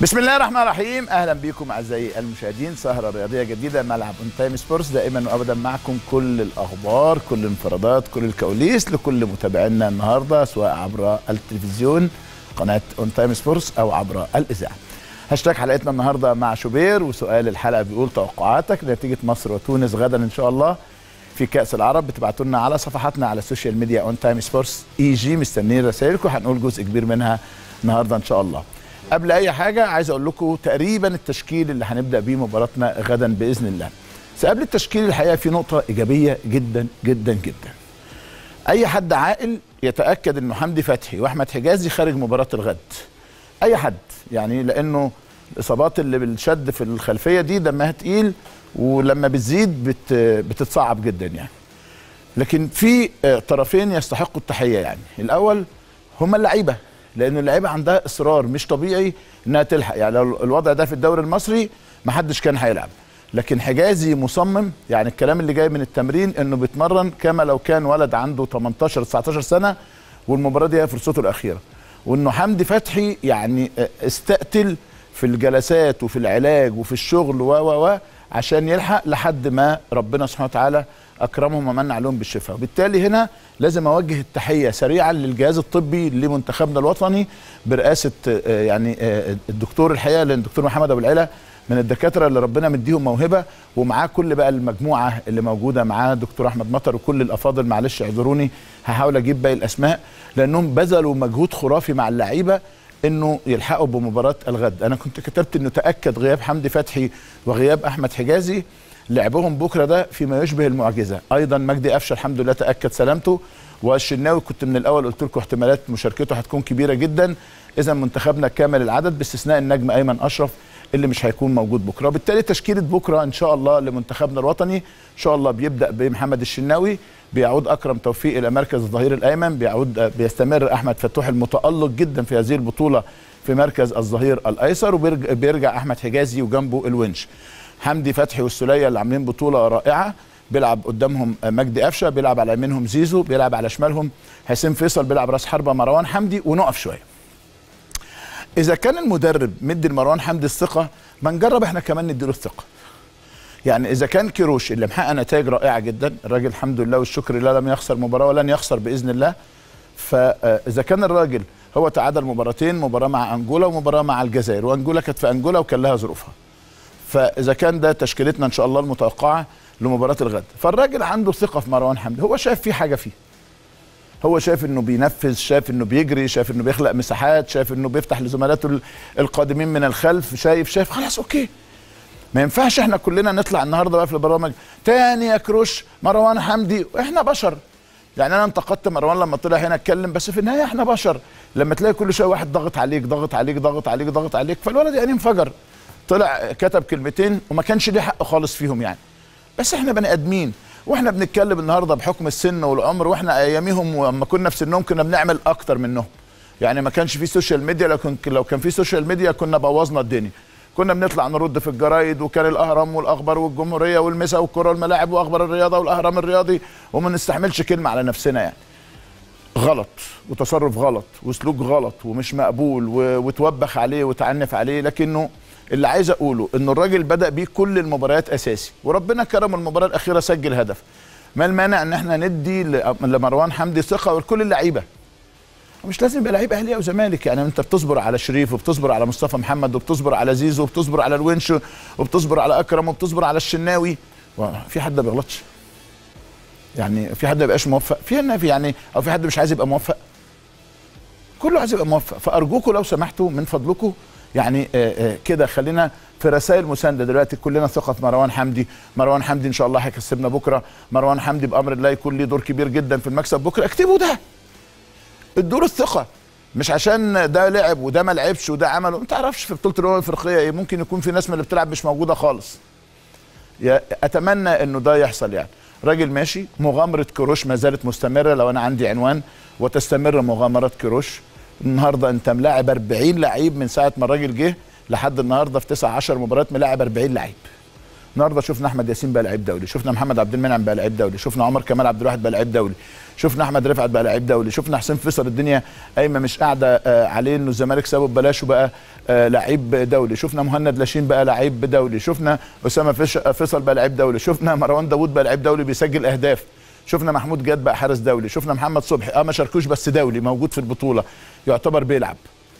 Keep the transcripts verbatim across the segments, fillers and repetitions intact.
بسم الله الرحمن الرحيم. اهلا بكم اعزائي المشاهدين، سهره رياضيه جديده ملعب اون تايم سبورتس، دائما وابدا معكم كل الاخبار، كل الانفرادات، كل الكواليس لكل متابعينا النهارده سواء عبر التلفزيون قناه اون تايم سبورتس او عبر الاذاعه. هاشتاج حلقتنا النهارده مع شوبير، وسؤال الحلقه بيقول توقعاتك لنتيجه مصر وتونس غدا ان شاء الله في كاس العرب. بتبعتوا لنا على صفحاتنا على السوشيال ميديا اون تايم سبورتس اي جي، مستنيين رسائلكم، هنقول جزء كبير منها النهارده ان شاء الله. قبل اي حاجه عايز اقول لكم تقريبا التشكيل اللي هنبدا بيه مباراتنا غدا باذن الله. بس قبل التشكيل الحقيقه في نقطه ايجابيه جدا جدا جدا. اي حد عاقل يتاكد انه حمدي فتحي واحمد حجازي خارج مباراه الغد. اي حد يعني، لانه الاصابات اللي بالشد في الخلفيه دي دمها تقيل، ولما بتزيد بت بتتصعب جدا يعني. لكن في طرفين يستحقوا التحيه يعني. الاول هم اللعيبه، لأن اللعيبه عندها اصرار مش طبيعي انها تلحق. يعني لو الوضع ده في الدوري المصري ما حدش كان هيلعب، لكن حجازي مصمم. يعني الكلام اللي جاي من التمرين انه بيتمرن كما لو كان ولد عنده تمنتاشر تسعتاشر سنه، والمباراه دي هي فرصته الاخيره. وانه حمدي فتحي يعني استقتل في الجلسات وفي العلاج وفي الشغل و و و عشان يلحق لحد ما ربنا سبحانه وتعالى اكرمهم ومن عليهم بالشفاء. وبالتالي هنا لازم اوجه التحيه سريعا للجهاز الطبي لمنتخبنا الوطني برئاسه يعني الدكتور الحقيقه، لان الدكتور محمد ابو العلا من الدكاتره اللي ربنا مديهم موهبه، ومعاه كل بقى المجموعه اللي موجوده معاه، دكتور احمد مطر وكل الافاضل. معلش اعذروني، هحاول اجيب باقي الاسماء لانهم بذلوا مجهود خرافي مع اللعيبه انه يلحقوا بمباراه الغد. انا كنت كتبت انه تاكد غياب حمدي فتحي وغياب احمد حجازي، لعبهم بكره ده فيما يشبه المعجزه. ايضا مجدي قفشه الحمد لله تاكد سلامته، والشناوي كنت من الاول قلت لكم احتمالات مشاركته هتكون كبيره جدا. اذا منتخبنا كامل العدد باستثناء النجم ايمن اشرف اللي مش هيكون موجود بكره. وبالتالي تشكيله بكره ان شاء الله لمنتخبنا الوطني ان شاء الله بيبدا بمحمد الشناوي، بيعود اكرم توفيق الى مركز الظهير الايمن، بيعود بيستمر احمد فتوح المتالق جدا في هذه البطوله في مركز الظهير الايسر، وبيرجع احمد حجازي وجنبه الونش. حمدي فتحي والسوليه اللي عاملين بطوله رائعه، بيلعب قدامهم مجدي قفشه، بيلعب على يمينهم زيزو، بيلعب على شمالهم حسين فيصل، بيلعب راس حربه مروان حمدي. ونقف شويه، اذا كان المدرب مدي لمروان حمدي الثقه، ما نجرب احنا كمان نديله الثقه. يعني اذا كان كيروش اللي محقق نتائج رائعه جدا، الراجل الحمد لله والشكر لله لم يخسر مباراه ولن يخسر باذن الله، فاذا كان الراجل هو تعادل مباراتين، مباراه مع انجولا ومباراه مع الجزائر، وانجولا كانت في انجولا وكان لها ظروفها، فاذا كان ده تشكيلتنا ان شاء الله المتوقعه لمباراه الغد، فالراجل عنده ثقه في مروان حمدي. هو شايف فيه حاجه فيه، هو شايف انه بينفذ، شايف انه بيجري، شايف انه بيخلق مساحات، شايف انه بيفتح لزملاته القادمين من الخلف، شايف شايف خلاص اوكي. ما ينفعش احنا كلنا نطلع النهارده بقى في البرامج تاني يا كروش مروان حمدي، واحنا بشر. يعني انا انتقدت مروان لما طلع هنا اتكلم، بس في النهايه احنا بشر. لما تلاقي كل شويه واحد ضغط عليك ضغط عليك ضغط عليك ضغط عليك، فالولد يعني انفجر، طلع كتب كلمتين وما كانش ليه حق خالص فيهم يعني. بس احنا بني ادمين، واحنا بنتكلم النهارده بحكم السن والعمر، واحنا اياميهم ولما كنا في سنهم كنا بنعمل اكتر منهم. يعني ما كانش في سوشيال ميديا، لو كان لو كان في سوشيال ميديا كنا بوظنا الدنيا. كنا بنطلع نرد في الجرايد، وكان الاهرام والاخبار والجمهوريه والمسا والكره والملاعب واخبار الرياضه والاهرام الرياضي، وما نستحملش كلمه على نفسنا يعني. غلط وتصرف غلط وسلوك غلط ومش مقبول، وتوبخ عليه وتعنف عليه. لكنه اللي عايز اقوله انه الراجل بدا بيه كل المباريات اساسي، وربنا كرم المباراه الاخيره سجل هدف. ما المانع ان احنا ندي لمروان حمدي ثقه ولكل اللعيبه، مش لازم يبقى لعيب اهلي او زمالك. يعني انت بتصبر على شريف، وبتصبر على مصطفى محمد، وبتصبر على زيزو، وبتصبر على الونش، وبتصبر على اكرم، وبتصبر على الشناوي. في حد ما بيغلطش؟ يعني في حد ما يبقاش موفق في يعني، او في حد مش عايز يبقى موفق؟ كله عايز يبقى موفق. فارجوكم لو سمحتوا من فضلكم يعني كده خلينا في رسائل مسانده دلوقتي. كلنا ثقه في مروان حمدي، مروان حمدي ان شاء الله هيكسبنا بكره، مروان حمدي بامر الله يكون ليه دور كبير جدا في المكسب بكره. اكتبوا ده، ادوا الثقه، مش عشان ده لعب وده ما لعبش وده عمله. ما تعرفش في بطوله الامم الافريقيه ايه، ممكن يكون في ناس من اللي بتلعب مش موجوده خالص. اتمنى انه ده يحصل يعني. راجل ماشي، مغامره كروش ما زالت مستمره. لو انا عندي عنوان وتستمر مغامرات كروش. النهارده انت ملاعب أربعين لعيب من ساعه ما الراجل جه لحد النهارده في تسعة عشر مباراه، ملاعب أربعين لعيب. النهارده شفنا احمد ياسين بقى لعيب دولي، شفنا محمد عبد المنعم بقى لعيب دولي، شفنا عمر كمال عبد الواحد بقى لعيب دولي، شفنا احمد رفعت بقى لعيب دولي، شفنا حسين فيصل الدنيا قايمه مش قاعده آه عليه انه الزمالك سابه ببلاش وبقى آه لعيب دولي، شفنا مهند لاشين بقى لعيب دولي، شفنا اسامه فيصل بقى لعيب دولي، شفنا مروان داوود بقى لعيب دولي بيسجل اهداف، شفنا محمود جاد بقى حارس دولي، شفنا محمد صبحي اه ما شاركوش بس دولي موجود في البطوله يعتبر بيلعب.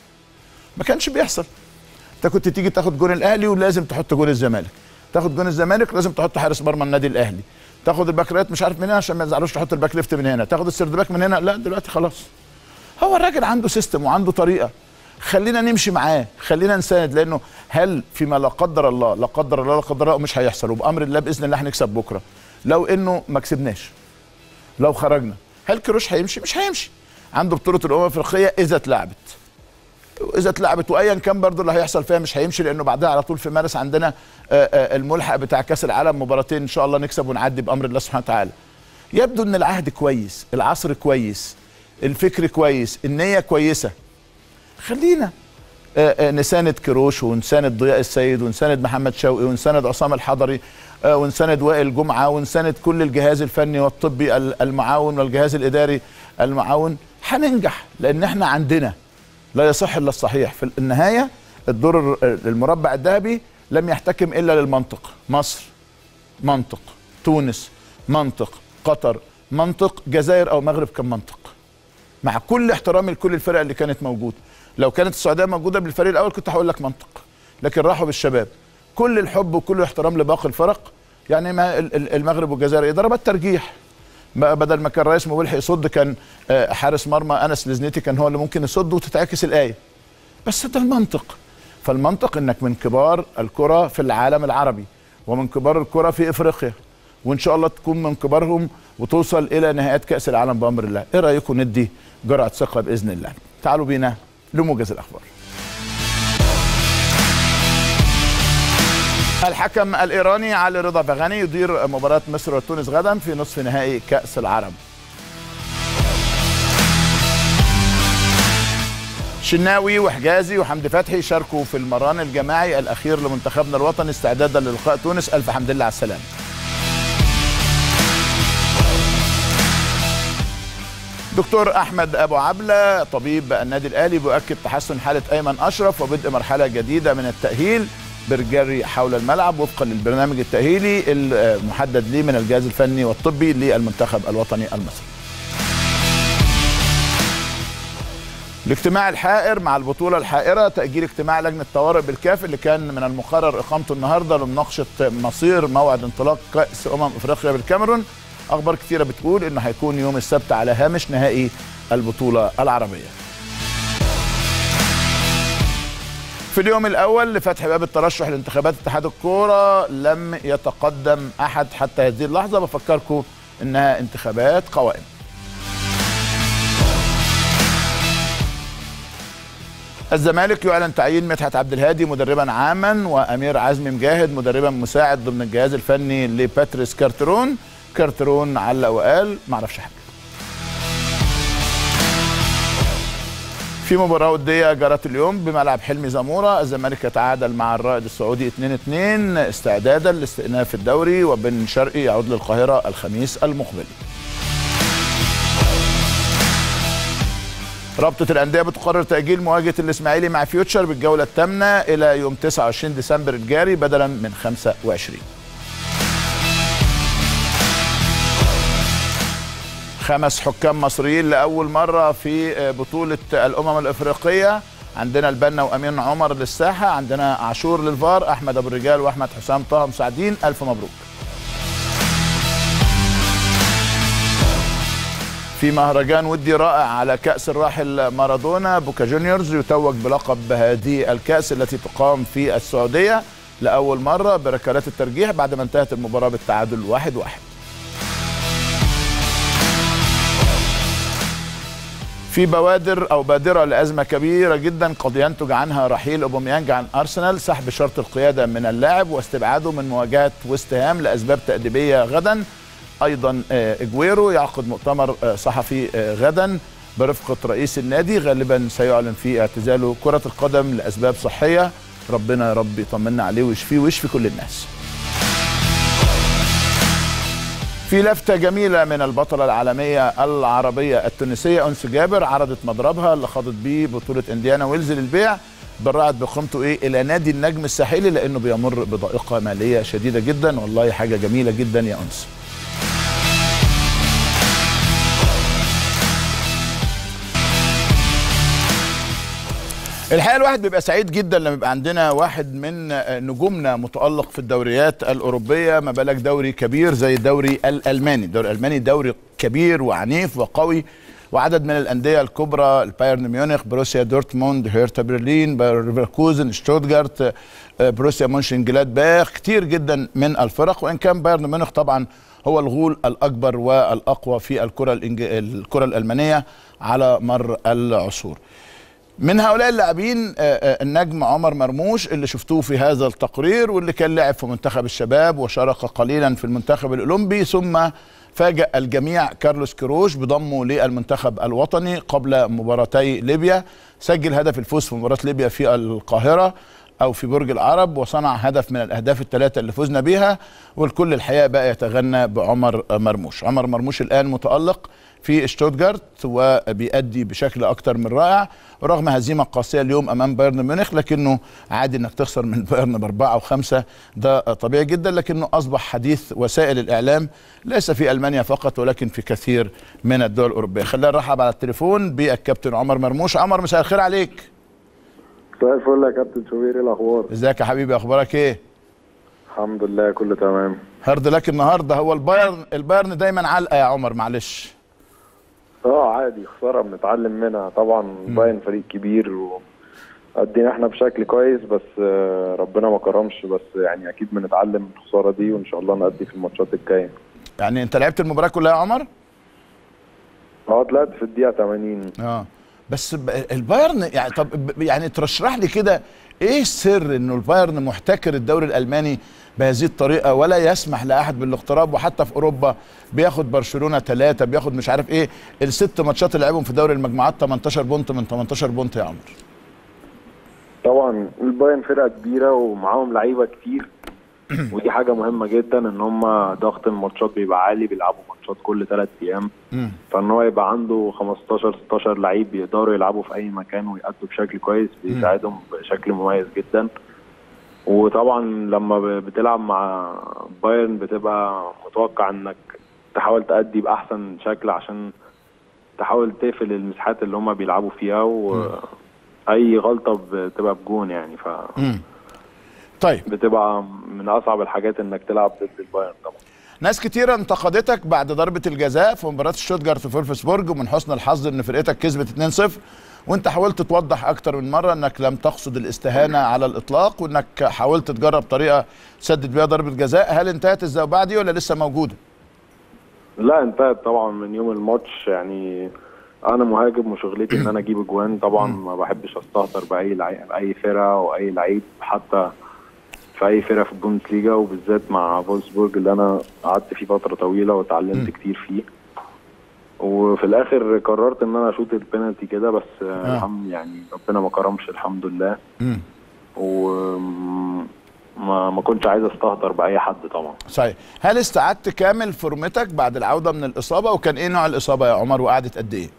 ما كانش بيحصل. انت كنت تيجي تاخد جون الاهلي ولازم تحط جون الزمالك، تاخد جون الزمالك لازم تحط حارس مرمى النادي الاهلي، تاخد الباك رايت مش عارف من هنا عشان ما يزعلوش تحط الباك ليفت من هنا، تاخد السيرد باك من هنا، لا دلوقتي خلاص. هو الراجل عنده سيستم وعنده طريقه، خلينا نمشي معاه، خلينا نساند، لانه هل فيما لا قدر الله لا قدر الله لا قدر الله مش هيحصل، وبامر الله باذن الله هنكسب بكره. لو انه ما كسبناش، لو خرجنا، هل كروش هيمشي؟ مش هيمشي. عنده بطوله الامم الافريقيه اذا اتلعبت. اذا اتلعبت وايا كان برضه اللي هيحصل فيها مش هيمشي، لانه بعدها على طول في مارس عندنا الملحق بتاع كاس العالم، مباراتين ان شاء الله نكسب ونعدي بامر الله سبحانه وتعالى. يبدو ان العهد كويس، العصر كويس، الفكر كويس، النيه كويسه. خلينا نساند كروش ونساند ضياء السيد ونساند محمد شوقي ونساند عصام الحضري ونساند وائل جمعه ونساند كل الجهاز الفني والطبي المعاون والجهاز الاداري المعاون. هننجح لان احنا عندنا لا يصح الا الصحيح. في النهايه الدور المربع الذهبي لم يحتكم الا للمنطق. مصر منطق، تونس منطق، قطر منطق، جزائر او مغرب كان منطق. مع كل احترامي لكل الفرق اللي كانت موجوده، لو كانت السعوديه موجوده بالفريق الاول كنت هقول لك منطق، لكن راحوا بالشباب. كل الحب وكل الاحترام لباقي الفرق، يعني ما المغرب والجزائر ضربات ترجيح، بدل ما كان رئيس مبلح يصد كان حارس مرمى انس لزنيتي كان هو اللي ممكن يصد وتتعكس الايه. بس ده المنطق. فالمنطق انك من كبار الكره في العالم العربي ومن كبار الكره في افريقيا، وان شاء الله تكون من كبارهم وتوصل الى نهائيات كاس العالم بامر الله. ايه رايكم ندي جرعه ثقه باذن الله؟ تعالوا بينا لموجز الاخبار. الحكم الايراني علي رضا بغاني يدير مباراه مصر وتونس غدا في نصف نهائي كاس العرب. شناوي وحجازي وحمدي فتحي شاركوا في المران الجماعي الاخير لمنتخبنا الوطني استعدادا للقاء تونس. الف حمد لله على السلامه. دكتور احمد ابو عبله طبيب النادي الاهلي بيؤكد تحسن حاله ايمن اشرف وبدء مرحله جديده من التاهيل بالجري حول الملعب وفقا للبرنامج التاهيلي المحدد ليه من الجهاز الفني والطبي للمنتخب الوطني المصري. الاجتماع الحائر مع البطوله الحائره، تاجيل اجتماع لجنه طوارئ بالكاف اللي كان من المقرر اقامته النهارده لمناقشه مصير موعد انطلاق كاس امم افريقيا بالكاميرون. اخبار كثيره بتقول انه هيكون يوم السبت على هامش نهائي البطوله العربيه. في اليوم الاول لفتح باب الترشح لانتخابات اتحاد الكوره لم يتقدم احد حتى هذه اللحظه. بفكركم انها انتخابات قوائم. الزمالك يعلن تعيين مدحت عبد الهادي مدربا عاما وامير عزمي مجاهد مدربا مساعد ضمن الجهاز الفني لباتريس كارترون. كارترون علق وقال ما اعرفش حاجه. في مباراه وديه جرت اليوم بملعب حلمي زموره، الزمالك يتعادل مع الرائد السعودي اثنين اثنين استعدادا لاستئناف الدوري، وبن شرقي يعود للقاهره الخميس المقبل. رابطه الانديه بتقرر تاجيل مواجهه الاسماعيلي مع فيوتشر بالجوله الثامنه الى يوم تسعة وعشرين ديسمبر الجاري بدلا من خمسة وعشرين. خمس حكام مصريين لأول مرة في بطولة الأمم الإفريقية. عندنا البنا وأمين عمر للساحة، عندنا عاشور للفار، أحمد أبو الرجال وأحمد حسام طه مساعدين. ألف مبروك. في مهرجان ودي رائع على كأس الراحل مارادونا، بوكا جونيورز يتوج بلقب هذه الكأس التي تقام في السعودية لأول مرة بركلات الترجيح بعد ما انتهت المباراة بالتعادل واحد واحد. في بوادر او بادره لازمه كبيره جدا قد ينتج عنها رحيل اوباميانج عن ارسنال، سحب شرط القياده من اللاعب واستبعاده من مواجهه ويست هام لاسباب تاديبيه غدا. ايضا اجويرو يعقد مؤتمر صحفي غدا برفقه رئيس النادي، غالبا سيعلن فيه اعتزاله كره القدم لاسباب صحيه. ربنا يا رب يطمنا عليه ويشفيه ويشفي كل الناس. في لفتة جميلة من البطلة العالمية العربية التونسية أنس جابر، عرضت مضربها اللي خاضت بيه بطولة انديانا ويلز للبيع، برعت بقيمته ايه الى نادي النجم الساحلي لانه بيمر بضائقة مالية شديدة جدا. والله حاجة جميلة جدا يا أنس. الحقيقه الواحد بيبقى سعيد جدا لما يبقى عندنا واحد من نجومنا متألق في الدوريات الأوروبية، ما بالك دوري كبير زي الدوري الألماني. الدوري الألماني دوري كبير وعنيف وقوي، وعدد من الأندية الكبرى البايرن ميونخ، بروسيا دورتموند، هيرتا برلين، باير ليفركوزن، شتوتجارت، بروسيا مونشنجلادباخ، كتير جدا من الفرق. وإن كان بايرن ميونخ طبعا هو الغول الأكبر والأقوى في الكرة الإنج... الكرة الألمانية على مر العصور. من هؤلاء اللاعبين النجم عمر مرموش اللي شفتوه في هذا التقرير، واللي كان لاعب في منتخب الشباب وشارك قليلا في المنتخب الأولمبي، ثم فاجأ الجميع كارلوس كيروش بضمه للمنتخب الوطني قبل مباراتي ليبيا. سجل هدف الفوز في مباراة ليبيا في القاهرة أو في برج العرب، وصنع هدف من الأهداف الثلاثة اللي فزنا بها، والكل الحقيقة بقى يتغنى بعمر مرموش. عمر مرموش الآن متألق في شتوتجارت وبيأدي بشكل أكتر من رائع، ورغم هزيمة قاسية اليوم أمام بايرن ميونخ، لكنه عادي إنك تخسر من بايرن بأربعة وخمسة، ده طبيعي جدا، لكنه أصبح حديث وسائل الإعلام ليس في ألمانيا فقط ولكن في كثير من الدول الأوروبية. خلينا نرحب على التليفون بالكابتن عمر مرموش. عمر مساء الخير عليك. مساء الفل يا كابتن شوبير، ايه الاخبار؟ ازيك يا حبيبي، اخبارك ايه؟ الحمد لله كله تمام. هارد لك النهارده. هو البايرن البايرن دايما علقه يا عمر، معلش. اه عادي، خساره بنتعلم منها طبعا. بايرن فريق كبير وقدينا احنا بشكل كويس، بس ربنا ما كرمش، بس يعني اكيد بنتعلم من الخساره دي وان شاء الله نأدي في الماتشات الجايه. يعني انت لعبت المباراه كلها يا عمر؟ اه طلعت في الدقيقه ثمانين. اه بس البايرن يعني، طب يعني ترشح لي كده ايه السر انه البايرن محتكر الدوري الالماني بهذه الطريقه ولا يسمح لاحد بالاقتراب؟ وحتى في اوروبا بياخد برشلونه ثلاثه، بياخد مش عارف ايه، الست ماتشات اللي لعبهم في دوري المجموعات تمنتاشر بونت من تمنتاشر بونت يا عمر. طبعا البايرن فرقه كبيره ومعاهم لعيبه كتير ودي حاجه مهمه جدا، ان هم ضغط الماتشات بيبقى عالي، بيلعبوا ماتشات كل ثلاث ايام، فان هو يبقى عنده خمستاشر ستاشر لعيب بيقدروا يلعبوا في اي مكان ويأدوا بشكل كويس بيساعدهم بشكل مميز جدا. وطبعا لما بتلعب مع بايرن بتبقى متوقع انك تحاول تأدي باحسن شكل عشان تحاول تقفل المساحات اللي هم بيلعبوا فيها، واي غلطه بتبقى بجون يعني. ف طيب بتبقى من اصعب الحاجات انك تلعب ضد البايرن طبعا. ناس كتيرة انتقدتك بعد ضربة الجزاء في مباراة شتوتجارت في وولفسبورج، ومن حسن الحظ ان فرقتك كسبت اتنين صفر، وانت حاولت توضح اكتر من مرة انك لم تقصد الاستهانة على الاطلاق، وانك حاولت تجرب طريقة تسدد بيها ضربة جزاء. هل انتهت الزوبعة دي ولا لسه موجودة؟ لا انتهت طبعا من يوم الماتش. يعني انا مهاجم وشغلتي ان انا اجيب اجوان طبعا، ما بحبش استهتر باي لعيب اي فرقة او اي لعيب، حتى في اي فرقه في البوندسليجا، وبالذات مع فولسبورج اللي انا قعدت فيه فتره طويله واتعلمت كتير فيه. وفي الاخر قررت ان انا اشوط البينالتي كده، بس آه. الحمد يعني ربنا ما كرمش الحمد لله. وما ما كنتش عايز استهتر باي حد طبعا. صحيح. هل استعدت كامل فورمتك بعد العوده من الاصابه؟ وكان ايه نوع الاصابه يا عمر وقعدت قد ايه؟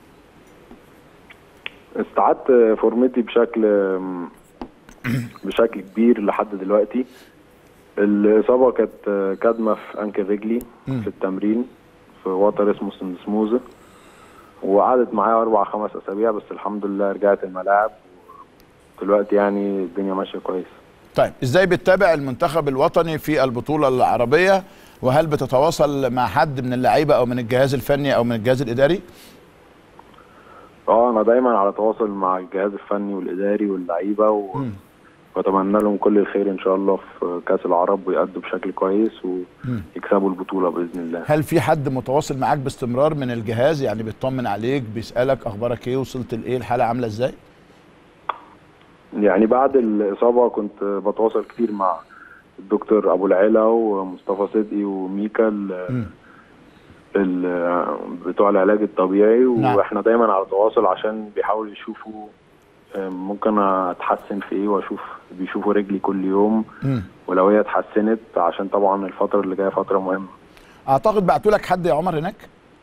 استعدت فورمتي بشكل بشكل كبير لحد دلوقتي. الإصابة كانت كدمة في أنكل رجلي في التمرين في وتر اسمه سندسموزة، وقعدت معايا أربع خمس أسابيع، بس الحمد لله رجعت الملاعب دلوقتي، يعني الدنيا ماشية كويس. طيب ازاي بتتابع المنتخب الوطني في البطولة العربية؟ وهل بتتواصل مع حد من اللعيبة أو من الجهاز الفني أو من الجهاز الإداري؟ اه أنا دايما على تواصل مع الجهاز الفني والإداري واللعيبة و... واتمنى لهم كل الخير ان شاء الله في كاس العرب، ويأدوا بشكل كويس ويكسبوا البطوله باذن الله. هل في حد متواصل معاك باستمرار من الجهاز، يعني بيطمن عليك بيسالك اخبارك ايه، وصلت لايه، الحاله عامله ازاي؟ يعني بعد الاصابه كنت بتواصل كتير مع الدكتور ابو العلا ومصطفى صدقي وميكا بتوع العلاج الطبيعي، نعم. واحنا دايما على تواصل عشان بيحاولوا يشوفوا ممكن اتحسن في ايه، واشوف بيشوفوا رجلي كل يوم م. ولو هي اتحسنت، عشان طبعا الفتره اللي جايه فتره مهمه. اعتقد بعتوا لك حد يا عمر هناك؟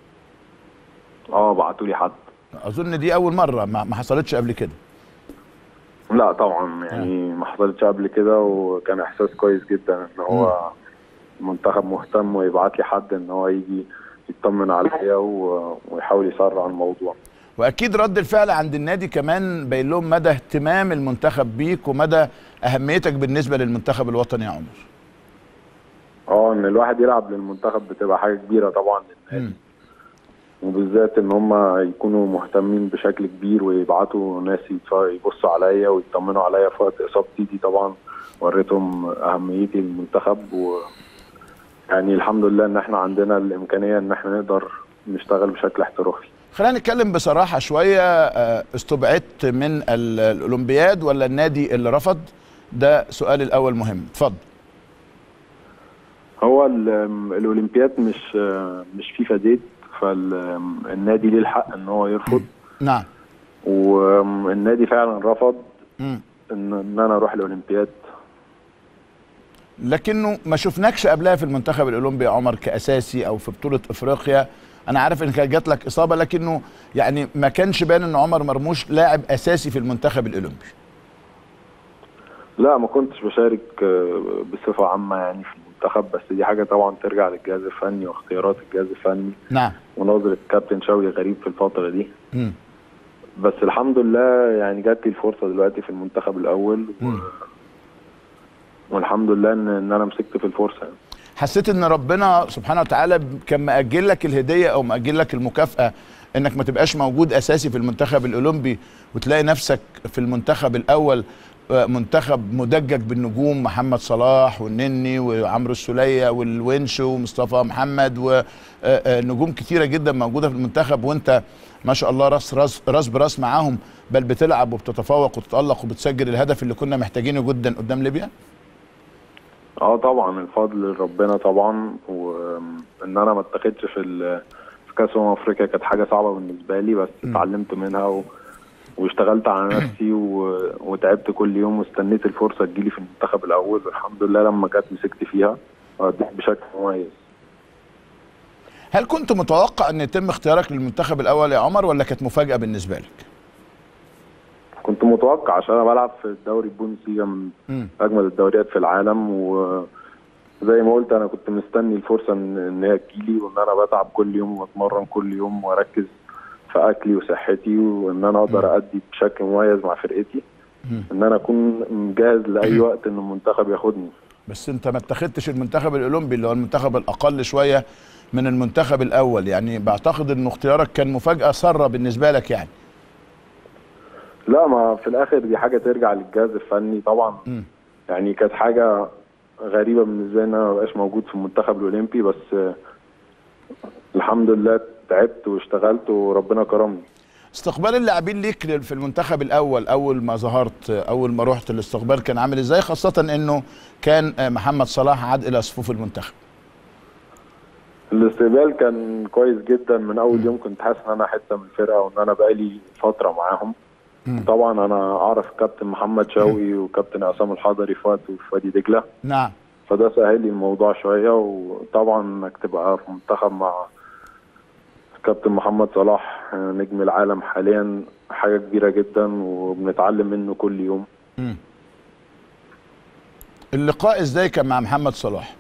اه بعتوا لي حد. اظن دي اول مره، ما ما حصلتش قبل كده. لا طبعا يعني آه. ما حصلتش قبل كده، وكان احساس كويس جدا ان هو المنتخب مهتم ويبعت لي حد ان هو يجي يطمن عليا ويحاول يسرع الموضوع. واكيد رد الفعل عند النادي كمان باين لهم مدى اهتمام المنتخب بيك ومدى اهميتك بالنسبه للمنتخب الوطني يا عمر. اه ان الواحد يلعب للمنتخب بتبقى حاجه كبيره طبعا للنادي، وبالذات ان هم يكونوا مهتمين بشكل كبير ويبعتوا ناس يبصوا عليا ويطمنوا عليا في وقت اصابتي دي. طبعا وريتهم اهميتي للمنتخب، و يعني الحمد لله ان احنا عندنا الامكانيه ان احنا نقدر نشتغل بشكل احترافي. خلينا نتكلم بصراحه شويه، استبعدت من الاولمبياد ولا النادي اللي رفض؟ ده سؤال الاول مهم، اتفضل. هو الاولمبياد مش مش فيفا ديت، فالنادي ليه الحق ان هو يرفض. نعم. والنادي فعلا رفض ان ان انا اروح الاولمبياد، لكنه ما شفناكش قبلها في المنتخب الاولمبي يا عمر كاساسي او في بطوله افريقيا. انا عارف ان كانت جات لك اصابه، لكنه يعني ما كانش باين ان عمر مرموش لاعب اساسي في المنتخب الاولمبي. لا ما كنتش بشارك بصفه عامه يعني في المنتخب، بس دي حاجه طبعا ترجع للجهاز الفني واختيارات الجهاز الفني. نعم. ونظره الكابتن شوقي غريب في الفتره دي. م. بس الحمد لله يعني جات لي الفرصه دلوقتي في المنتخب الاول، و... والحمد لله ان ان انا مسكت في الفرصه يعني. حسيت ان ربنا سبحانه وتعالى كان مأجل لك الهديه او مأجل لك المكافاه انك ما تبقاش موجود اساسي في المنتخب الاولمبي وتلاقي نفسك في المنتخب الاول، منتخب مدجج بالنجوم، محمد صلاح والنني وعمرو السوليه والونش ومصطفى محمد ونجوم كتيره جدا موجوده في المنتخب، وانت ما شاء الله راس راس راس براس معاهم، بل بتلعب وبتتفوق وتتألق وبتسجل الهدف اللي كنا محتاجينه جدا قدام ليبيا. اه طبعا الفضل لربنا طبعا، وان انا ما اتخدش في في كاس امم افريقيا كانت حاجه صعبه بالنسبه لي، بس م. اتعلمت منها و... واشتغلت على نفسي و... وتعبت كل يوم واستنيت الفرصه تجيلي في المنتخب الاول، والحمد لله لما جت مسكت فيها واديت بشكل مميز. هل كنت متوقع ان يتم اختيارك للمنتخب الاول يا عمر ولا كانت مفاجاه بالنسبه لك؟ كنت متوقع عشان انا بلعب في الدوري البوندسليغا من م. اجمل الدوريات في العالم، وزي ما قلت انا كنت مستني الفرصه ان, إن هي تجيلي، وان انا بتعب كل يوم واتمرن كل يوم واركز في اكلي وصحتي، وان انا اقدر ادي بشكل مميز مع فرقتي، م. ان انا اكون جاهز لاي وقت ان المنتخب ياخدني. بس انت ما اتخذتش المنتخب الاولمبي اللي هو المنتخب الاقل شويه من المنتخب الاول، يعني بعتقد ان اختيارك كان مفاجاه ساره بالنسبه لك يعني. لا ما في الاخر دي حاجه ترجع للجهاز الفني طبعا. م. يعني كانت حاجه غريبه بالنسبه لي ان انا ما بقاش موجود في المنتخب الاولمبي، بس الحمد لله تعبت واشتغلت وربنا كرمني. استقبال اللاعبين ليك في المنتخب الاول اول ما ظهرت، اول ما رحت، الاستقبال كان عامل ازاي، خاصه انه كان محمد صلاح عاد الى صفوف المنتخب؟ الاستقبال كان كويس جدا من اول م. يوم كنت حاسس ان انا حته من الفرقه وان انا بقالي فتره معاهم. م. طبعا انا اعرف كابتن محمد شوقي وكابتن عصام الحضري في وقته في وادي دجله. نعم. فده سهل لي الموضوع شويه، وطبعا انك تبقى في منتخب مع كابتن محمد صلاح نجم العالم حاليا حاجه كبيره جدا وبنتعلم منه كل يوم. م. اللقاء ازاي كان مع محمد صلاح؟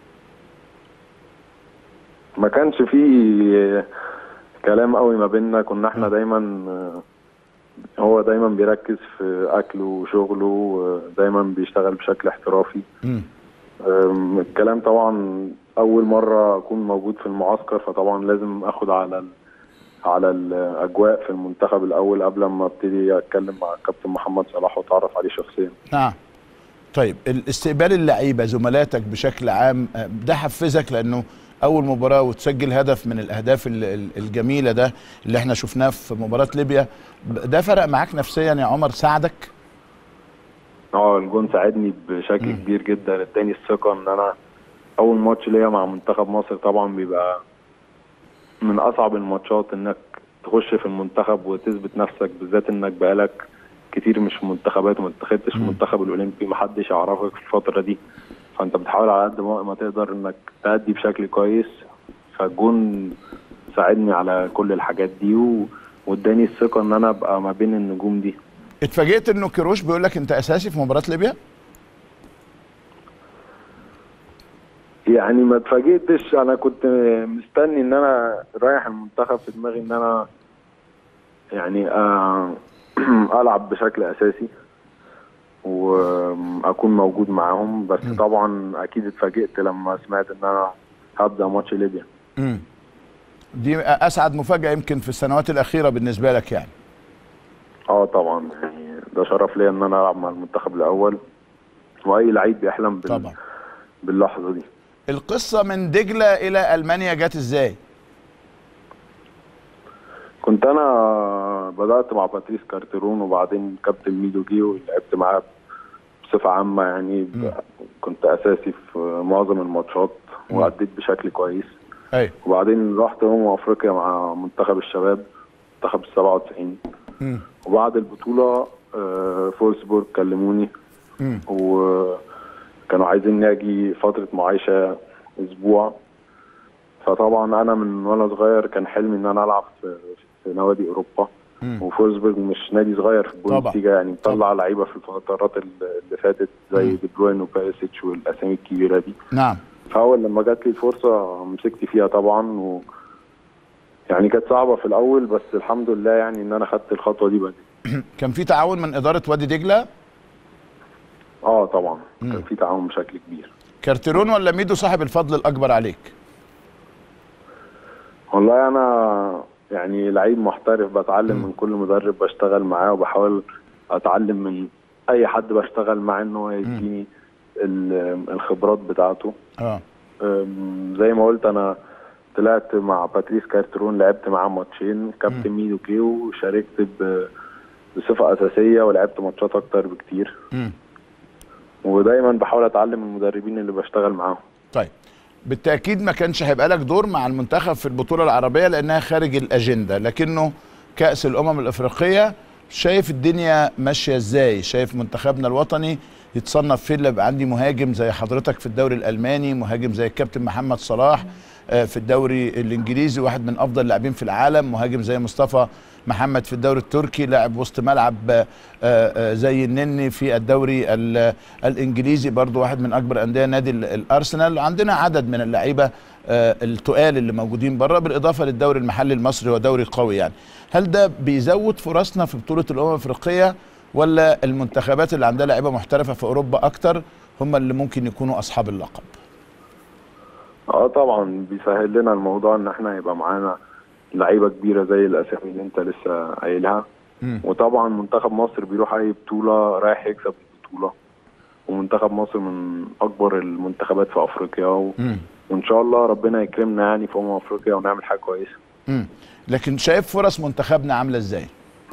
ما كانش فيه كلام قوي ما بيننا، كنا احنا دايما هو دايما بيركز في اكله وشغله، دايما بيشتغل بشكل احترافي. م. الكلام طبعا اول مره اكون موجود في المعسكر، فطبعا لازم اخد على ال على الاجواء في المنتخب الاول قبل ما ابتدي اتكلم مع الكابتن محمد صلاح واتعرف عليه شخصيا. نعم. طيب الاستقبال اللعيبه زملاتك بشكل عام ده حفزك، لانه اول مباراه وتسجل هدف من الاهداف الجميله ده اللي احنا شفناه في مباراه ليبيا، ده فرق معاك نفسيا يا عمر، ساعدك؟ اه الجون ساعدني بشكل م. كبير جدا، اداني الثقه ان انا اول ماتش ليا مع منتخب مصر طبعا بيبقى من اصعب الماتشات انك تخش في المنتخب وتثبت نفسك، بالذات انك بقالك كتير مش في منتخبات وما اتخذتش في المنتخب الاولمبي، محدش يعرفك في الفتره دي، فانت بتحاول على قد ما تقدر انك تأدي بشكل كويس فالجون ساعدني على كل الحاجات دي و... واداني الثقه ان انا ابقى ما بين النجوم دي. اتفاجئت انه كيروش بيقول لك انت اساسي في مباراه ليبيا؟ يعني ما اتفاجئتش، انا كنت مستني ان انا رايح المنتخب في دماغي ان انا يعني آه العب بشكل اساسي واكون موجود معاهم، بس م. طبعا اكيد اتفاجئت لما سمعت ان انا هبدا ماتش ليبيا. امم دي اسعد مفاجاه يمكن في السنوات الاخيره بالنسبه لك يعني. اه طبعا، يعني ده شرف ليا ان انا العب مع المنتخب الاول، واي لعيب بيحلم بال... طبعا باللحظه دي. القصه من دجله الى المانيا جت ازاي؟ كنت انا بدات مع باتريس كارتيرون وبعدين كابتن ميدو جه ولعبت معاه بصفه عامه يعني م. كنت اساسي في معظم الماتشات واديت بشكل كويس. ايوه. وبعدين رحت امم افريقيا مع منتخب الشباب، منتخب السبعة وتسعين. م. وبعد البطوله فولسبورغ كلموني م. وكانوا عايزين اجي فتره معايشه اسبوع. فطبعا انا من وانا صغير كان حلمي ان انا العب في, في نوادي اوروبا، وفولسبورغ مش نادي صغير في البوندسليجا يعني، مطلع لعيبه في الفترات اللي فاتت زي دي بروين وبيريسيتش والاسامي الكبيره دي. نعم. فاول لما جات لي الفرصه مسكت فيها طبعا، و يعني كانت صعبه في الاول بس الحمد لله يعني ان انا خدت الخطوه دي بدري. كان في تعاون من اداره وادي دجله؟ اه طبعا مم. كان في تعاون بشكل كبير. كارتيرون ولا ميدو صاحب الفضل الاكبر عليك؟ والله انا يعني لعيب محترف، بتعلم م. من كل مدرب بشتغل معاه، وبحاول اتعلم من اي حد بشتغل معاه ان هو يديني الخبرات بتاعته. اه زي ما قلت انا طلعت مع باتريس كارتيرون، لعبت معاه ماتشين، كابتن ميدو كيو، وشاركت بصفه اساسيه ولعبت ماتشات اكتر بكتير. م. ودايما بحاول اتعلم من المدربين اللي بشتغل معاهم. طيب بالتأكيد ما كانش هيبقى لك دور مع المنتخب في البطولة العربية لأنها خارج الأجندة، لكنه كأس الأمم الأفريقية شايف الدنيا ماشية إزاي؟ شايف منتخبنا الوطني يتصنف فين؟ اللي يبقى عندي مهاجم زي حضرتك في الدوري الألماني، مهاجم زي الكابتن محمد صلاح في الدوري الإنجليزي واحد من أفضل اللاعبين في العالم، مهاجم زي مصطفى محمد في الدوري التركي، لاعب وسط ملعب زي النني في الدوري الانجليزي برضو واحد من اكبر انديه نادي الارسنال. عندنا عدد من اللعيبه التقال اللي موجودين بره، بالاضافه للدوري المحلي المصري ودوري قوي يعني. هل ده بيزود فرصنا في بطوله الامم الافريقيه، ولا المنتخبات اللي عندها لعيبه محترفه في اوروبا اكتر هم اللي ممكن يكونوا اصحاب اللقب؟ اه طبعا بيسهل لنا الموضوع ان احنا يبقى معانا لعيبه كبيره زي الاسامي اللي انت لسه قايلها. وطبعا منتخب مصر بيروح اي بطوله رايح يكسب البطوله، ومنتخب مصر من اكبر المنتخبات في افريقيا و... وان شاء الله ربنا يكرمنا يعني في امم افريقيا ونعمل حاجه كويسه. امم لكن شايف فرص منتخبنا عامله ازاي؟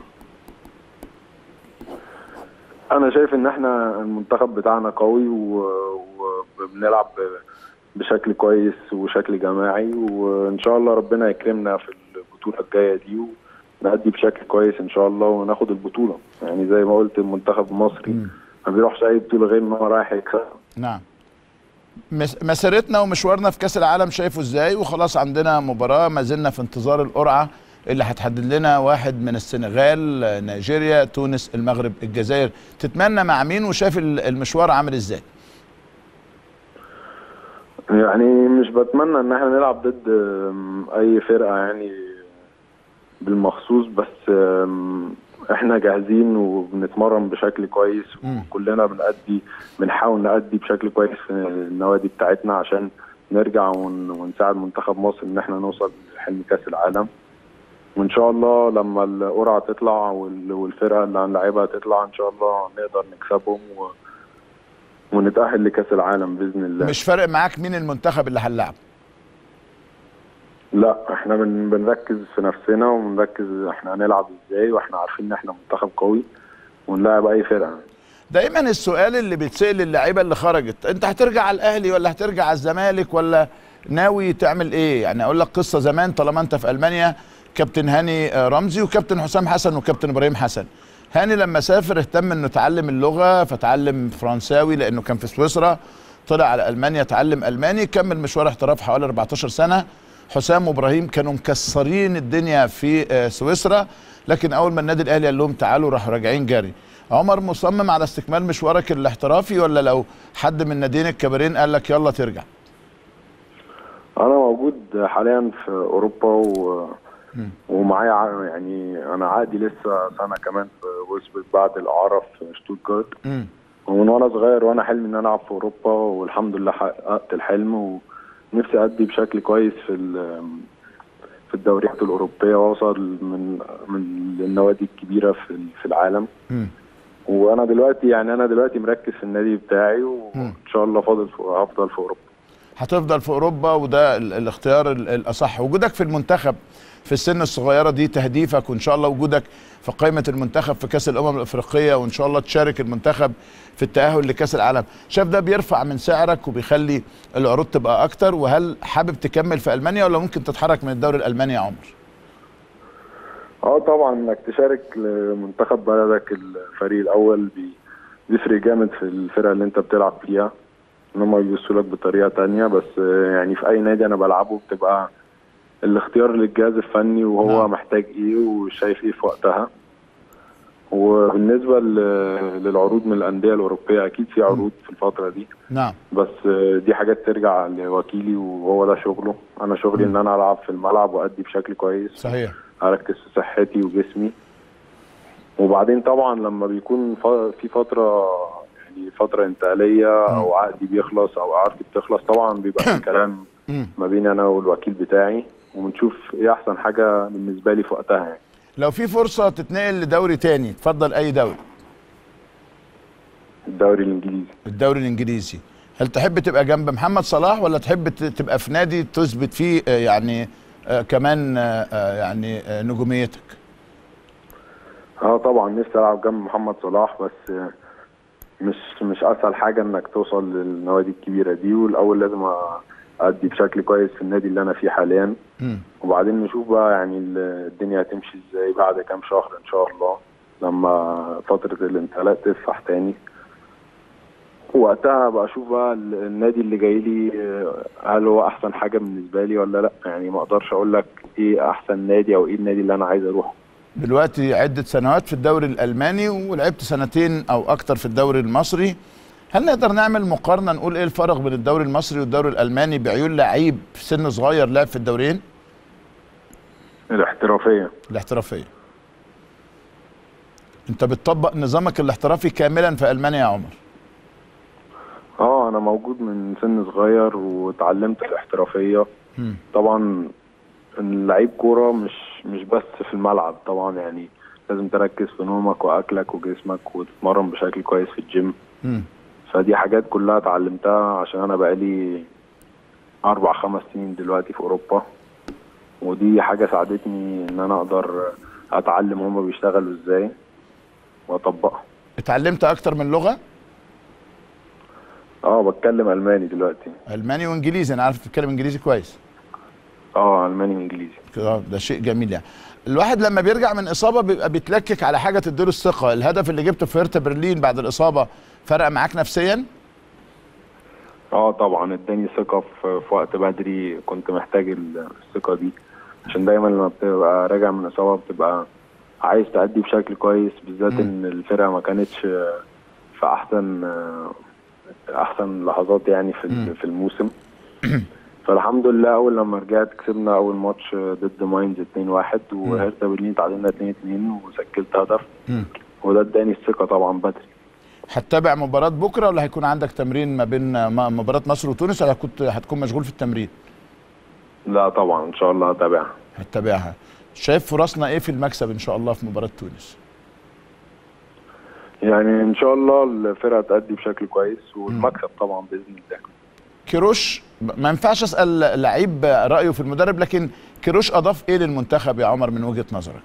انا شايف ان احنا المنتخب بتاعنا قوي وبنلعب و... بشكل كويس وشكل جماعي، وان شاء الله ربنا يكرمنا في البطوله الجايه دي ونأدي بشكل كويس ان شاء الله وناخد البطوله. يعني زي ما قلت المنتخب المصري ما بيروحش اي بطوله غير ان هو رايح يكسب. نعم. مسيرتنا ومشوارنا في كاس العالم شايفه ازاي؟ وخلاص عندنا مباراه، ما زلنا في انتظار القرعه اللي هتحدد لنا واحد من السنغال، نيجيريا، تونس، المغرب، الجزائر. تتمنى مع مين وشايف المشوار عامل ازاي؟ يعني مش بتمنى ان احنا نلعب ضد اي فرقه يعني بالمخصوص، بس احنا جاهزين وبنتمرن بشكل كويس وكلنا بنأدي بنحاول نأدي بشكل كويس في النوادي بتاعتنا عشان نرجع ونساعد منتخب مصر ان احنا نوصل لحلم كاس العالم. وان شاء الله لما القرعه تطلع والفرقه اللي هنلعبها تطلع ان شاء الله نقدر نكسبهم و ونتأهل لكاس العالم باذن الله. مش فارق معاك مين المنتخب اللي هنلعب؟ لا احنا بن بنركز في نفسنا وبنركز احنا هنلعب ازاي، واحنا عارفين ان احنا منتخب قوي ونلاعب اي فرقه. دايما السؤال اللي بيتسأل للاعيبه اللي خرجت، انت هترجع على الاهلي ولا هترجع على الزمالك ولا ناوي تعمل ايه؟ يعني اقول لك قصه زمان، طالما انت في المانيا كابتن هاني رمزي وكابتن حسام حسن وكابتن ابراهيم حسن. هاني لما سافر اهتم انه يتعلم اللغه، فتعلم فرنساوي لانه كان في سويسرا، طلع على المانيا اتعلم الماني، كمل مشوار احتراف حوالي أربعتاشر سنه، حسام وابراهيم كانوا مكسرين الدنيا في سويسرا، لكن اول ما النادي الاهلي قال لهم تعالوا راحوا راجعين جري. عمر مصمم على استكمال مشوارك الاحترافي، ولا لو حد من الناديين الكبيرين قال لك يلا ترجع؟ انا موجود حاليا في اوروبا و... ومعايا يعني انا عقدي لسه سنه كمان في ويسبورغ بعد الاعاره في شتوتجارت. ومن وانا صغير وانا حلمي ان انا العب في اوروبا، والحمد لله حققت الحلم، ونفسي ادي بشكل كويس في في الدوريات الاوروبيه واوصل من من النوادي الكبيره في في العالم. م. وانا دلوقتي يعني انا دلوقتي مركز في النادي بتاعي، وان شاء الله فاضل هفضل في اوروبا. هتفضل في اوروبا، وده الاختيار الاصح. وجودك في المنتخب في السن الصغيره دي تهديفك، وان شاء الله وجودك في قائمه المنتخب في كاس الامم الافريقيه، وان شاء الله تشارك المنتخب في التاهل لكاس العالم. شايف ده بيرفع من سعرك وبيخلي العروض تبقى اكتر؟ وهل حابب تكمل في المانيا ولا ممكن تتحرك من الدوري الالماني يا عمر؟ اه طبعا انك تشارك لمنتخب بلدك الفريق الاول بيفرق جامد في الفرقه اللي انت بتلعب فيها، ان هم بيبصوا لك بطريقه تانية. بس يعني في اي نادي انا بلعبه بتبقى الاختيار للجهاز الفني وهو نعم. محتاج ايه وشايف ايه في وقتها. وبالنسبه للعروض من الانديه الاوروبيه اكيد في عروض في الفتره دي نعم، بس دي حاجات ترجع لوكيلي وهو ده شغله. انا شغلي م. ان انا العب في الملعب وادي بشكل كويس، صحيح، اركز في صحتي وجسمي. وبعدين طبعا لما بيكون في فتره يعني فتره انتقاليه او عقدي بيخلص او اعارتي بتخلص، طبعا بيبقى في كلام ما بيني انا والوكيل بتاعي، وبنشوف ايه احسن حاجه بالنسبه لي في وقتها. يعني لو في فرصه تتنقل لدوري تاني تفضل اي دوري؟ الدوري الانجليزي. الدوري الانجليزي. هل تحب تبقى جنب محمد صلاح، ولا تحب تبقى في نادي تثبت فيه يعني آه كمان آه يعني آه نجوميتك؟ اه طبعا نفسي العب جنب محمد صلاح، بس آه مش مش اسهل حاجه انك توصل للنوادي الكبيره دي، والاول لازم ادي بشكل كويس في النادي اللي انا فيه حاليا. م. وبعدين نشوف بقى يعني الدنيا هتمشي ازاي بعد كام شهر ان شاء الله لما فتره الانتقالات تفتح تاني. وقتها بقى اشوف بقى النادي اللي جاي لي هل هو احسن حاجه بالنسبه لي ولا لا. يعني ما اقدرش اقول لك ايه احسن نادي او ايه النادي اللي انا عايز اروحه. دلوقتي عده سنوات في الدوري الالماني ولعبت سنتين او اكتر في الدوري المصري، هل نقدر نعمل مقارنه نقول ايه الفرق بين الدوري المصري والدوري الالماني بعيون لعيب في سن صغير لعب في الدوريين؟ الاحترافيه. الاحترافيه. انت بتطبق نظامك الاحترافي كاملا في المانيا يا عمر؟ اه انا موجود من سن صغير واتعلمت الاحترافيه. م. طبعا اللعيب كوره مش مش بس في الملعب، طبعا يعني لازم تركز في نومك واكلك وجسمك وتتمرن بشكل كويس في الجيم. م. فدي حاجات كلها اتعلمتها عشان انا بقالي اربع خمس سنين دلوقتي في اوروبا، ودي حاجه ساعدتني ان انا اقدر اتعلم هما بيشتغلوا ازاي واطبقها. اتعلمت اكتر من لغه؟ اه بتكلم الماني دلوقتي. الماني وانجليزي، انا عارف تتكلم انجليزي كويس. اه الماني وانجليزي. اه ده شيء جميل. يعني الواحد لما بيرجع من اصابه بيبقى بيتلكك على حاجه تديله الثقه. الهدف اللي جبته في هرتا برلين بعد الاصابه فرق معاك نفسيا؟ اه طبعا اداني ثقه في, في وقت بدري كنت محتاج الثقه دي، عشان دايما لما بتبقى راجع من اصابه بتبقى عايز تأدي بشكل كويس، بالذات م. ان الفرقه ما كانتش في احسن احسن لحظات يعني في م. في الموسم. فالحمد لله اول لما رجعت كسبنا اول ماتش ضد ماينز اتنين واحد، وهرتا برلين تعادلنا اتنين اتنين وسجلت هدف، م. وده اداني الثقه طبعا بدري. هتتابع مباراه بكره ولا هيكون عندك تمرين ما بين مباراه مصر وتونس، ولا كنت هتكون مشغول في التمرين؟ لا طبعا ان شاء الله هتابعها. هتتابعها. شايف فرصنا ايه في المكسب ان شاء الله في مباراه تونس؟ يعني ان شاء الله الفرقه تأدي بشكل كويس والمكسب طبعا باذن الله. كيروش ما ينفعش اسال لعيب رايه في المدرب، لكن كيروش اضاف ايه للمنتخب يا عمر من وجهه نظرك؟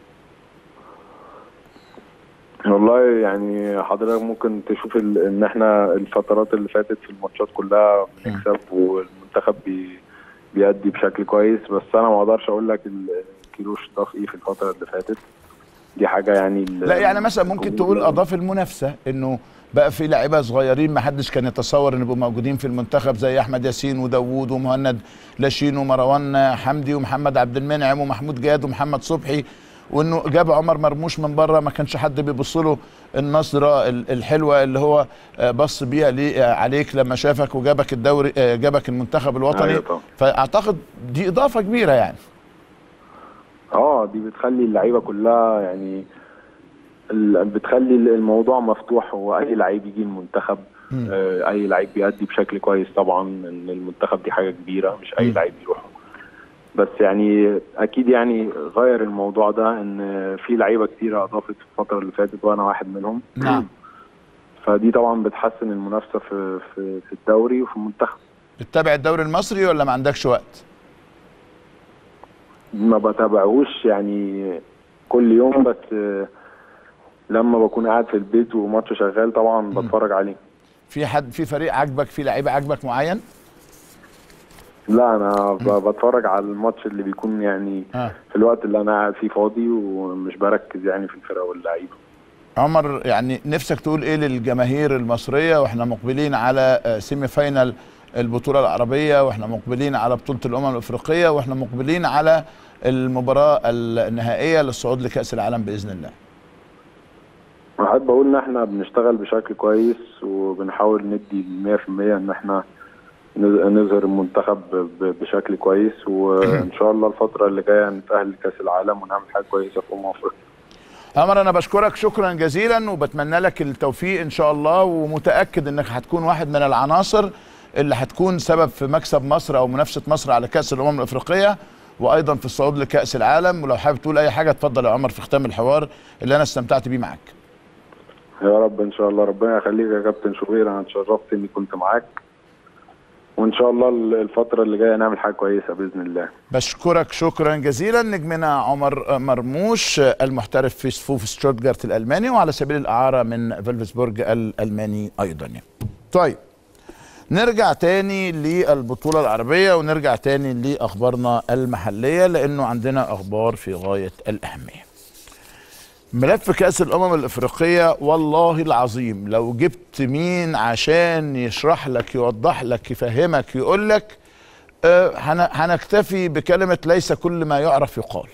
والله يعني حضرتك ممكن تشوف ان احنا الفترات اللي فاتت في الماتشات كلها بنكسب والمنتخب بي بيأدي بشكل كويس، بس انا ما اقدرش اقول لك كيروش ضاف ايه في الفتره اللي فاتت. دي حاجه يعني لا يعني مثلا ممكن تقول اضاف المنافسه، انه بقى في لعيبه صغيرين ما حدش كان يتصور ان يبقوا موجودين في المنتخب، زي احمد ياسين وداوود ومهند لاشين ومروان حمدي ومحمد عبد المنعم ومحمود جاد ومحمد صبحي، وانه جاب عمر مرموش من بره ما كانش حد بيبص له النظره الحلوه اللي هو بص بيها عليك لما شافك وجابك الدوري، جابك المنتخب الوطني. أيوة. فاعتقد دي اضافه كبيره يعني. اه دي بتخلي اللعيبه كلها يعني بتخلي الموضوع مفتوح، واي لعيب يجي المنتخب آه اي لعيب بيأدي بشكل كويس طبعا، ان المنتخب دي حاجه كبيره مش اي لعيب يروح. بس يعني اكيد يعني غير الموضوع ده ان في لعيبه كتيره اضافت في الفتره اللي فاتت وانا واحد منهم. نعم. فدي طبعا بتحسن المنافسه في في في الدوري وفي المنتخب. بتتابع الدوري المصري ولا ما عندكش وقت؟ ما بتابعهوش يعني كل يوم، بس لما بكون قاعد في البيت وماتش شغال طبعا بتفرج عليه. في حد في فريق عجبك، في لعيبه عجبك معين؟ لا انا بتفرج على الماتش اللي بيكون يعني آه. في الوقت اللي انا قاعد فيه فاضي ومش بركز يعني في الفرقه واللعيبه. عمر، يعني نفسك تقول ايه للجماهير المصريه واحنا مقبلين على سيمي فاينال البطوله العربيه، واحنا مقبلين على بطوله الامم الافريقيه، واحنا مقبلين على المباراه النهائيه للصعود لكاس العالم باذن الله؟ احب اقول ان احنا بنشتغل بشكل كويس وبنحاول ندي مية في المية ان احنا نظهر المنتخب بشكل كويس، وان شاء الله الفتره اللي جايه نتاهل لكاس العالم ونعمل حاجه كويسه في امم افريقيا. عمر، انا بشكرك شكرا جزيلا وبتمنى لك التوفيق ان شاء الله، ومتاكد انك هتكون واحد من العناصر اللي هتكون سبب في مكسب مصر او منافسه مصر على كاس الامم الافريقيه، وايضا في الصعود لكاس العالم. ولو حابب تقول اي حاجه اتفضل يا عمر في ختام الحوار اللي انا استمتعت بيه معاك. يا رب ان شاء الله. ربنا يخليك يا كابتن شوبير، انا اتشرفت اني كنت معاك، وان شاء الله الفتره اللي جايه نعمل حاجه كويسه باذن الله. بشكرك شكرا جزيلا. نجمنا عمر مرموش المحترف في صفوف شتوتجارت الالماني وعلى سبيل الاعاره من فولفسبورج الالماني ايضا. طيب نرجع تاني للبطوله العربيه ونرجع تاني لاخبارنا المحليه، لانه عندنا اخبار في غايه الاهميه. ملف كأس الأمم الأفريقية والله العظيم لو جبت مين عشان يشرح لك يوضح لك يفهمك يقول لك أه هنكتفي بكلمة ليس كل ما يعرف يقال،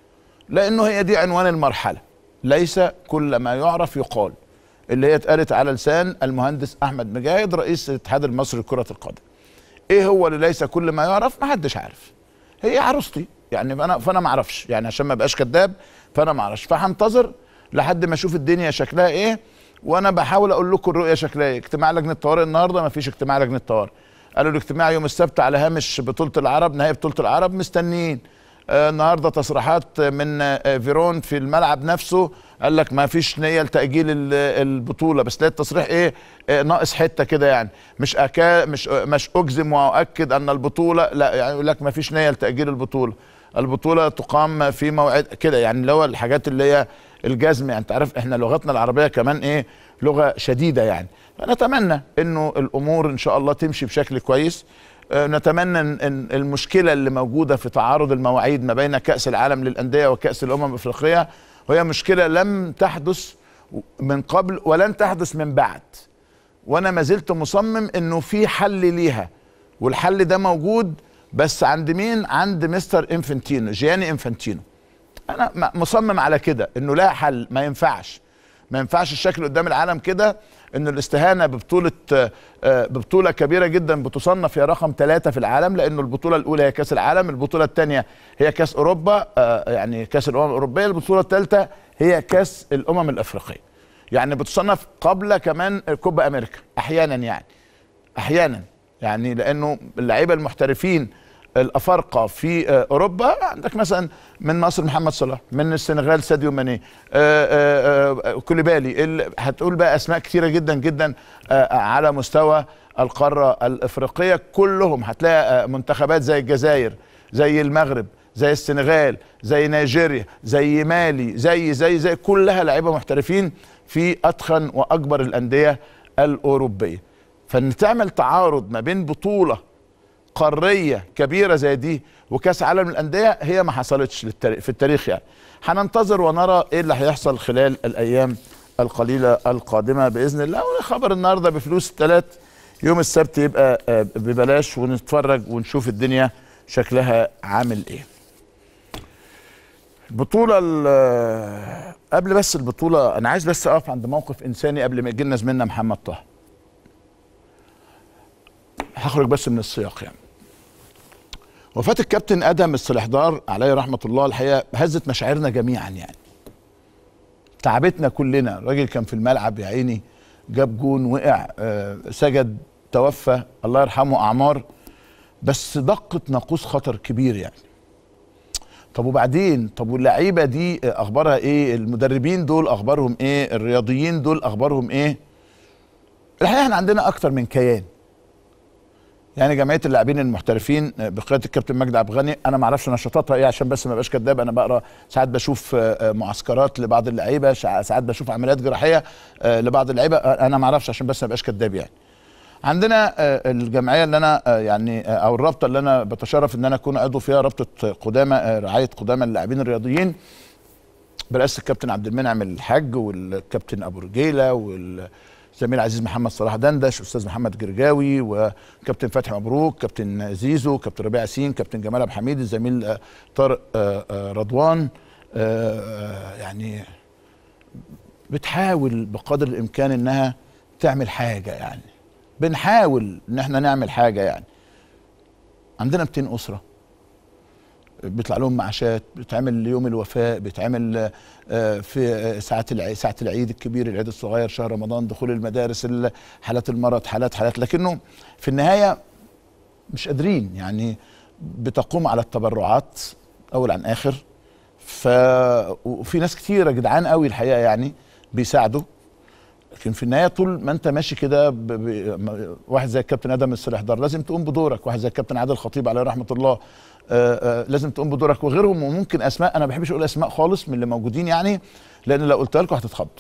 لأنه هي دي عنوان المرحلة. ليس كل ما يعرف يقال، اللي هي اتقالت على لسان المهندس أحمد مجاهد رئيس الاتحاد المصري لكرة القدم. إيه هو اللي ليس كل ما يعرف؟ ما حدش عارف. هي عروستي يعني، فأنا فأنا ما أعرفش يعني، عشان ما بقاش كذاب فانا ما اعرفش. فهنتظر لحد ما اشوف الدنيا شكلها ايه، وانا بحاول اقول لكم الرؤيه شكلها ايه. اجتماع لجنه الطوارئ النهارده، ما فيش اجتماع لجنه الطوارئ. قالوا الاجتماع يوم السبت على هامش بطوله العرب، نهائي بطوله العرب، مستنيين. آه النهارده تصريحات من آه فيرون في الملعب نفسه، قال لك ما فيش نيه لتاجيل البطوله، بس لقيت تصريح ايه آه ناقص حته كده يعني، مش أكا مش مش اجزم واؤكد ان البطوله، لا يعني يقول لك ما فيش نيه لتاجيل البطوله. البطوله تقام في موعد كده يعني، اللي هو الحاجات اللي هي الجزم يعني. انت عارف احنا لغتنا العربيه كمان ايه، لغه شديده يعني. فنتمنى انه الامور ان شاء الله تمشي بشكل كويس. اه نتمنى ان المشكله اللي موجوده في تعارض المواعيد ما بين كاس العالم للانديه وكاس الامم الافريقيه، وهي مشكله لم تحدث من قبل ولن تحدث من بعد، وانا ما زلت مصمم انه في حل ليها، والحل ده موجود، بس عند مين؟ عند مستر انفانتينو، جياني انفانتينو. انا مصمم على كده، انه لا حل، ما ينفعش ما ينفعش الشكل قدام العالم كده، انه الاستهانه ببطوله ببطوله كبيره جدا بتصنف هي رقم ثلاثة في العالم، لانه البطوله الاولى هي كاس العالم، البطوله الثانيه هي كاس اوروبا يعني كاس الامم الاوروبيه، البطوله الثالثه هي كاس الامم الافريقيه. يعني بتصنف قبل كمان كوبا امريكا احيانا يعني احيانا يعني لانه اللعيبه المحترفين الافارقه في اوروبا، عندك مثلا من مصر محمد صلاح، من السنغال ساديو ماني، كوليبالي، هتقول بقى اسماء كثيره جدا جدا على مستوى القاره الافريقيه، كلهم هتلاقي منتخبات زي الجزائر، زي المغرب، زي السنغال، زي نيجيريا، زي مالي، زي زي زي كلها لعيبه محترفين في اتخن واكبر الانديه الاوروبيه. فان تعمل تعارض ما بين بطوله قاريه كبيره زي دي وكاس عالم الانديه، هي ما حصلتش في التاريخ يعني. هننتظر ونرى ايه اللي هيحصل خلال الايام القليله القادمه باذن الله. والخبر النهارده بفلوس الثلاث، يوم السبت يبقى ببلاش، ونتفرج ونشوف الدنيا شكلها عامل ايه. البطوله قبل بس البطوله انا عايز بس اقف عند موقف انساني قبل ما يجي لنا زميلنا محمد طه. هخرج بس من السياق. يعني وفاه الكابتن ادهم السلحدار عليه رحمه الله الحقيقه هزت مشاعرنا جميعا، يعني تعبتنا كلنا. الراجل كان في الملعب يا عيني، جاب جون، وقع، آه، سجد، توفى، الله يرحمه، اعمار. بس دقت ناقوس خطر كبير يعني. طب وبعدين؟ طب واللعيبه دي اخبارها ايه؟ المدربين دول اخبارهم ايه؟ الرياضيين دول اخبارهم ايه؟ الحقيقه احنا عندنا اكتر من كيان. يعني جمعيه اللاعبين المحترفين بقياده الكابتن مجدي عبد الغني، انا ما اعرفش نشاطاتها ايه عشان بس ما ابقاش كداب. انا بقرا ساعات، بشوف معسكرات لبعض اللعيبه، ساعات بشوف عمليات جراحيه لبعض اللعيبه، انا ما اعرفش عشان بس ما ابقاش كداب. يعني عندنا الجمعيه اللي انا يعني او الرابطه اللي انا بتشرف ان انا اكون عضو فيها، رابطه قدامى رعايه قدامى اللاعبين الرياضيين برئاسه الكابتن عبد المنعم الحاج والكابتن ابو رجيله والزميل العزيز محمد صلاح دندش، استاذ محمد جرجاوي، وكابتن فتحي مبروك، كابتن زيزو، كابتن ربيع ياسين، كابتن جمال عبد الحميد، الزميل طارق رضوان. يعني بتحاول بقدر الامكان انها تعمل حاجه. يعني بنحاول ان احنا نعمل حاجه. يعني عندنا مئتين اسره بيطلع لهم معاشات، بيتعمل يوم الوفاء، بيتعمل في ساعات العيد، ساعه العيد الكبير، العيد الصغير، شهر رمضان، دخول المدارس، حالات المرض، حالات حالات لكنه في النهايه مش قادرين. يعني بتقوم على التبرعات اول عن اخر. ف وفي ناس كتيره جدعان قوي الحقيقه يعني بيساعدوا. لكن في النهايه طول ما انت ماشي كده ب... ب... واحد زي الكابتن ادم السلحدار لازم تقوم بدورك، واحد زي الكابتن عادل الخطيب عليه رحمه الله آآ آآ لازم تقوم بدورك، وغيرهم. وممكن اسماء انا ما بحبش اقول اسماء خالص من اللي موجودين، يعني لان لو قلتها لكم هتتخضوا.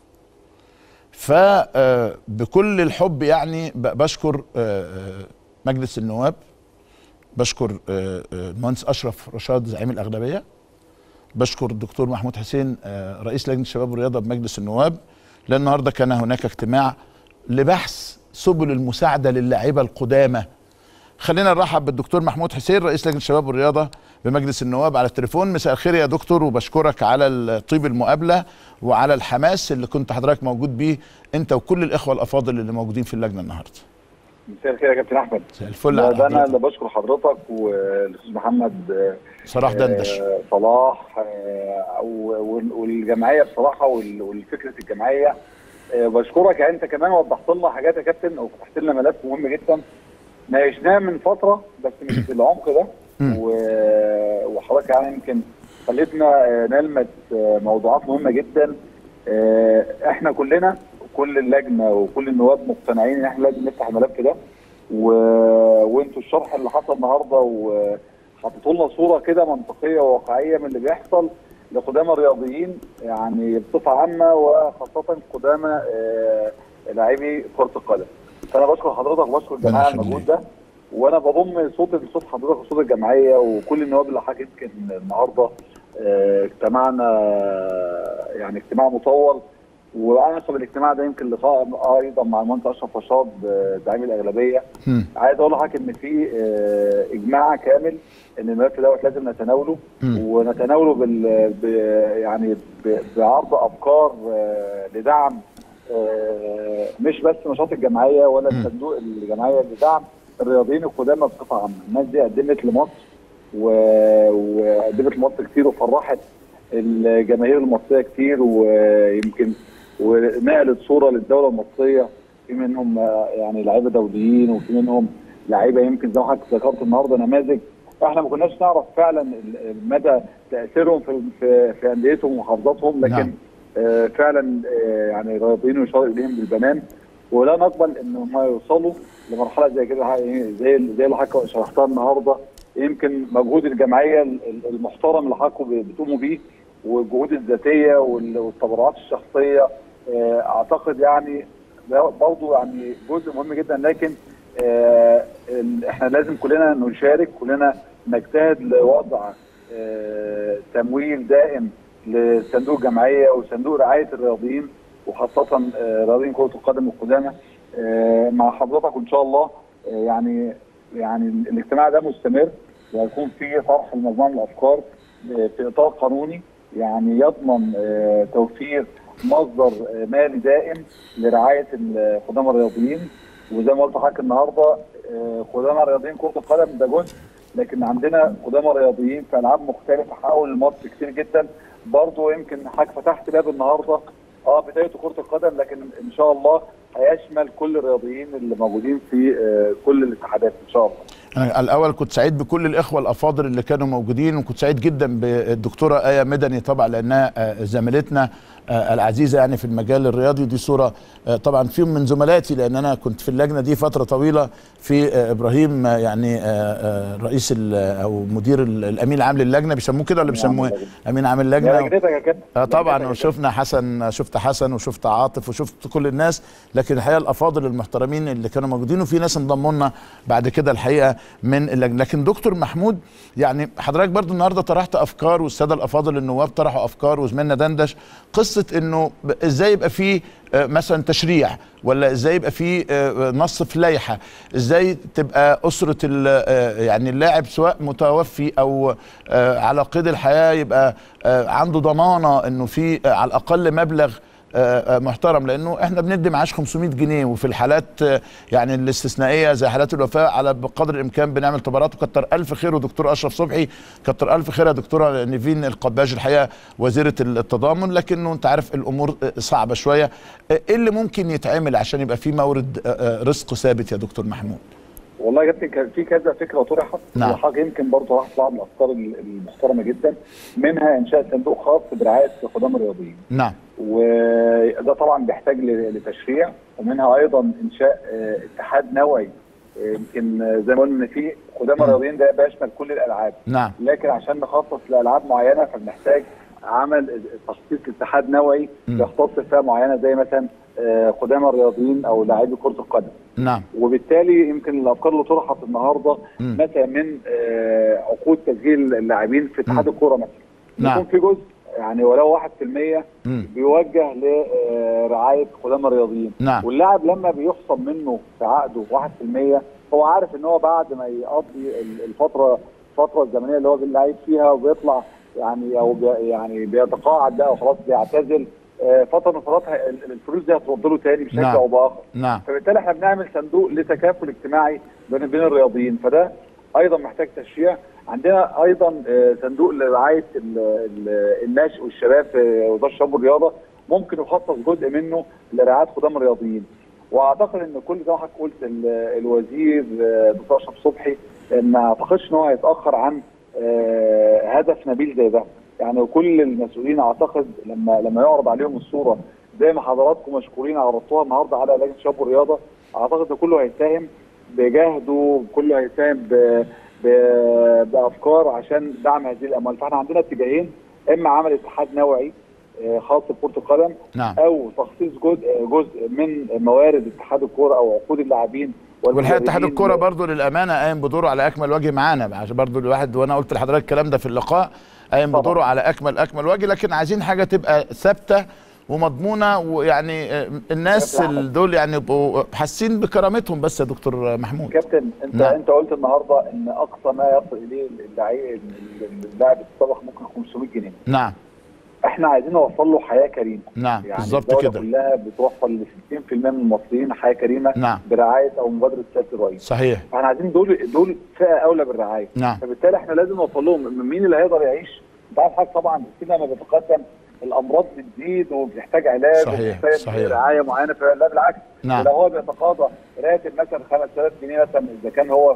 فبكل الحب يعني بشكر مجلس النواب، بشكر المهندس اشرف رشاد زعيم الاغلبيه، بشكر الدكتور محمود حسين رئيس لجنه الشباب والرياضه بمجلس النواب، لأن النهارده كان هناك اجتماع لبحث سبل المساعده للاعيبه القدامى. خلينا نرحب بالدكتور محمود حسين رئيس لجنه الشباب والرياضه بمجلس النواب على التليفون. مساء الخير يا دكتور، وبشكرك على طيب المقابله وعلى الحماس اللي كنت حضرتك موجود بيه انت وكل الاخوه الافاضل اللي موجودين في اللجنه النهارده. مساء الخير يا كابتن احمد. مساء الفل. ده انا اللي بشكر حضرتك والاستاذ محمد صلاح دندش آه صلاح آه والجمعيه بصراحه والفكره الجمعيه آه بشكرك. يعني انت كمان وضحت لنا حاجات يا كابتن، او فتحت لنا ملف مهم جدا ناقشناه من فتره بس مش بالعمق ده، وحضرتك يعني يمكن خلتنا نلمس موضوعات مهمه جدا. احنا كلنا كل اللجنه وكل النواب مقتنعين ان احنا لازم نفتح الملف ده، و... وانتوا الشرح اللي حصل النهارده وحطيتوا لنا صوره كده منطقيه وواقعيه من اللي بيحصل لقدامى الرياضيين يعني بصفه عامه، وخاصه قدامى لاعبي كره القدم. فانا بشكر حضرتك وبشكر الجماعه على المجهود ده، وانا بضم صوت لصوت حضرتك وصوت الجمعيه وكل النواب اللي حضرتك. يمكن النهارده اجتماعنا يعني اجتماع مطول، وانسب الاجتماع ده يمكن لقاء ايضا مع المهندس اشرف رشاد زعيم الاغلبيه. عايز اقول لحضرتك ان في اجماع كامل ان الملف دوت لازم نتناوله، ونتناوله بال يعني بعرض افكار لدعم مش بس نشاط الجمعيه ولا الصندوق الجمعيه، لدعم الرياضيين القدامى بصفه عامه. الناس دي قدمت لمصر وقدمت لمصر كتير وفرحت الجماهير المصريه كتير، ويمكن ونقلت صوره للدوله المصريه. في منهم يعني لعيبه دوليين وفي منهم لعيبه يمكن زي ما حضرتك ذكرت النهارده نماذج احنا ما كناش نعرف فعلا مدى تاثيرهم في في, في انديتهم ومحافظاتهم، لكن نعم. آه فعلا آه يعني رياضيين يشار اليهم بالبنان، ولا نقبل ان هم يوصلوا لمرحله زي كده زي زي اللي حضرتك شرحتها النهارده. يمكن مجهود الجمعيه المحترم اللي حضرتك بتقوموا بيه والجهود الذاتيه والتبرعات الشخصيه اعتقد يعني برضه يعني جزء مهم جدا، لكن احنا لازم كلنا نشارك، كلنا نجتهد لوضع تمويل دائم لصندوق الجمعيه وصندوق رعايه الرياضيين، وخاصه رياضيين كره القدم القدامى مع حضرتك، وان شاء الله يعني يعني الاجتماع ده مستمر، وهيكون فيه طرح لمجموعه من الافكار في اطار قانوني يعني يضمن توفير مصدر مالي دائم لرعايه القدامى الرياضيين. وزي ما قلت لحضرتك النهارده قدامى رياضيين كره القدم ده جزء، لكن عندنا قدامى رياضيين في العاب مختلفه حققوا الماتش كتير جدا. برضه يمكن حضرتك فتحت باب النهارده اه بدايه كره القدم، لكن ان شاء الله هيشمل كل الرياضيين اللي موجودين في كل الاتحادات ان شاء الله. أنا الأول كنت سعيد بكل الإخوة الأفاضل اللي كانوا موجودين، وكنت سعيد جدا بالدكتورة آية مدني طبعا لأنها زميلتنا العزيزة يعني في المجال الرياضي، ودي صورة طبعا فيهم من زملاتي لأن أنا كنت في اللجنة دي فترة طويلة في إبراهيم يعني رئيس أو مدير الأمين العام للجنة، بيسموه كده ولا بيسموه أمين عام اللجنة؟ آه طبعا. وشفنا حسن، شفت حسن وشفت عاطف وشفت كل الناس، لكن الحقيقة الأفاضل المحترمين اللي كانوا موجودين، وفي ناس انضموا لنا بعد كده الحقيقة من اللجنة. لكن دكتور محمود يعني حضرتك برضو النهارده طرحت افكار، والساده الافاضل النواب طرحوا افكار، وزميلنا دندش قصه انه ازاي يبقى في مثلا تشريع، ولا ازاي يبقى في نص في لائحه، ازاي تبقى اسره يعني اللاعب سواء متوفي او على قيد الحياه يبقى عنده ضمانه انه في على الاقل مبلغ محترم، لانه احنا بندي معاش خمسمائة جنيه، وفي الحالات يعني الاستثنائيه زي حالات الوفاه على بقدر الامكان بنعمل تبرعات، وكتر الف خير. ودكتور اشرف صبحي كتر الف خير يا دكتوره نيفين القباج الحقيقه وزيره التضامن، لكنه انت عارف الامور صعبه شويه. ايه اللي ممكن يتعمل عشان يبقى في مورد رزق ثابت يا دكتور محمود؟ والله يا كابتن في كذا فكره طرحت، نعم. وحاجه يمكن برضه راح بعض الافكار المحترمه جدا، منها انشاء صندوق خاص برعايه القدامى الرياضيين. نعم. وده طبعا بيحتاج لتشريع، ومنها ايضا انشاء اتحاد نوعي. يمكن زي ما قلنا ان في قدامى رياضيين ده بيشمل كل الالعاب. نعم. لكن عشان نخصص لالعاب معينه فبنحتاج عمل تخصيص اتحاد نوعي يختص فئه معينه، زي مثلا قدامى الرياضيين او لاعبي كره القدم. نعم. وبالتالي يمكن الافكار اللي طرحت النهارده مثلا من عقود تسجيل اللاعبين في اتحاد الكوره مثلا، نعم. يكون في جزء يعني ولو واحد في المية بيوجه لرعايه قدامى الرياضيين. نعم. واللاعب لما بيخصم منه في عقده واحد في المية هو عارف ان هو بعد ما يقضي الفتره الفتره الزمنيه اللي هو بيلعب فيها وبيطلع يعني او بي يعني بيتقاعد بقى وخلاص بيعتزل، فتره من فترات الفلوس دي هترد له تاني بشكل نعم. او باخر. نعم. فبالتالي احنا بنعمل صندوق لتكافل اجتماعي بين بين الرياضيين، فده ايضا محتاج تشريع. عندنا ايضا صندوق لرعايه الناشئ والشباب في وزاره الشباب والرياضه، ممكن يخصص جزء منه لرعايه قدامى الرياضيين. واعتقد ان كل زي ما حضرتك قلت الوزير دكتور اشرف صبحي ما اعتقدش ان هو هيتاخر عن هدف نبيل زي ده. يعني كل المسؤولين اعتقد لما لما يعرض عليهم الصوره زي ما حضراتكم مشكورين عرضتوها النهارده على لجنه الشباب والرياضه، اعتقد ان كله هيساهم بجهده، كله هيساهم ب بافكار عشان دعم هذه الاموال. فاحنا عندنا اتجاهين، اما عمل اتحاد نوعي خاص بكره القدم، نعم. او تخصيص جزء جزء من موارد اتحاد الكوره او عقود اللاعبين. والحقيقه اتحاد الكوره برضه للامانه قايم بدوره على اكمل وجه معانا، عشان برضه الواحد وانا قلت لحضرتك الكلام ده في اللقاء، قايم بدوره على اكمل اكمل وجه، لكن عايزين حاجه تبقى ثابته ومضمونه، ويعني الناس دول يعني يبقوا حاسين بكرامتهم. بس يا دكتور محمود كابتن انت نعم. انت قلت النهارده ان اقصى ما يصل اليه اللاعب السابق ممكن خمسمائة جنيه. نعم. احنا عايزين نوصل له حياه كريمه. نعم يعني بالظبط كده. كلها بتوصل ل ستين في المية من المصريين حياه كريمه. نعم. برعايه او مبادره سياده الرئيس. صحيح. فاحنا عايزين دول دول فئه اولى بالرعايه. نعم. فبالتالي احنا لازم نوصل لهم مين اللي هيقدر يعيش. انت عارف حضرتك طبعا السن لما بيتقدم الامراض بتزيد وبتحتاج علاج وبتحتاج رعايه معينه، فلا بالعكس. نعم. لو هو بيتقاضى راتب مثلا خمسة آلاف جنيه مثلا اذا كان هو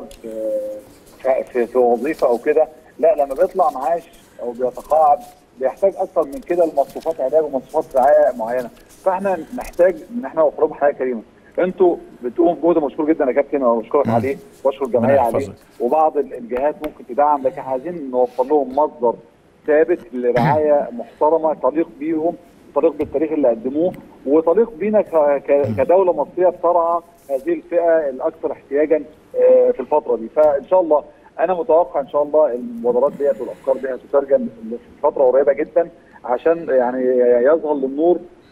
في في, في وظيفه او كده، لا لما بيطلع معاش او بيتقاعد بيحتاج اكثر من كده لمصروفات علاج ومصروفات رعايه معينه. فاحنا نحتاج ان احنا نوفر لهم حياه كريمه. انتوا بتقوم بجهد مشكور جدا يا كابتن، وانا بشكرك عليه واشكر الجمعيه عليه، وبعض الجهات ممكن تدعم، لكن عايزين نوفر لهم مصدر ثابت لرعايه محترمه تليق بيهم، تليق بالتاريخ اللي قدموه، وتليق بينا كدوله مصريه بترعى هذه الفئه الاكثر احتياجا في الفتره دي. فان شاء الله انا متوقع ان شاء الله المبادرات ديت والافكار دي هتترجم في فتره قريبه جدا، عشان يعني يظهر للنور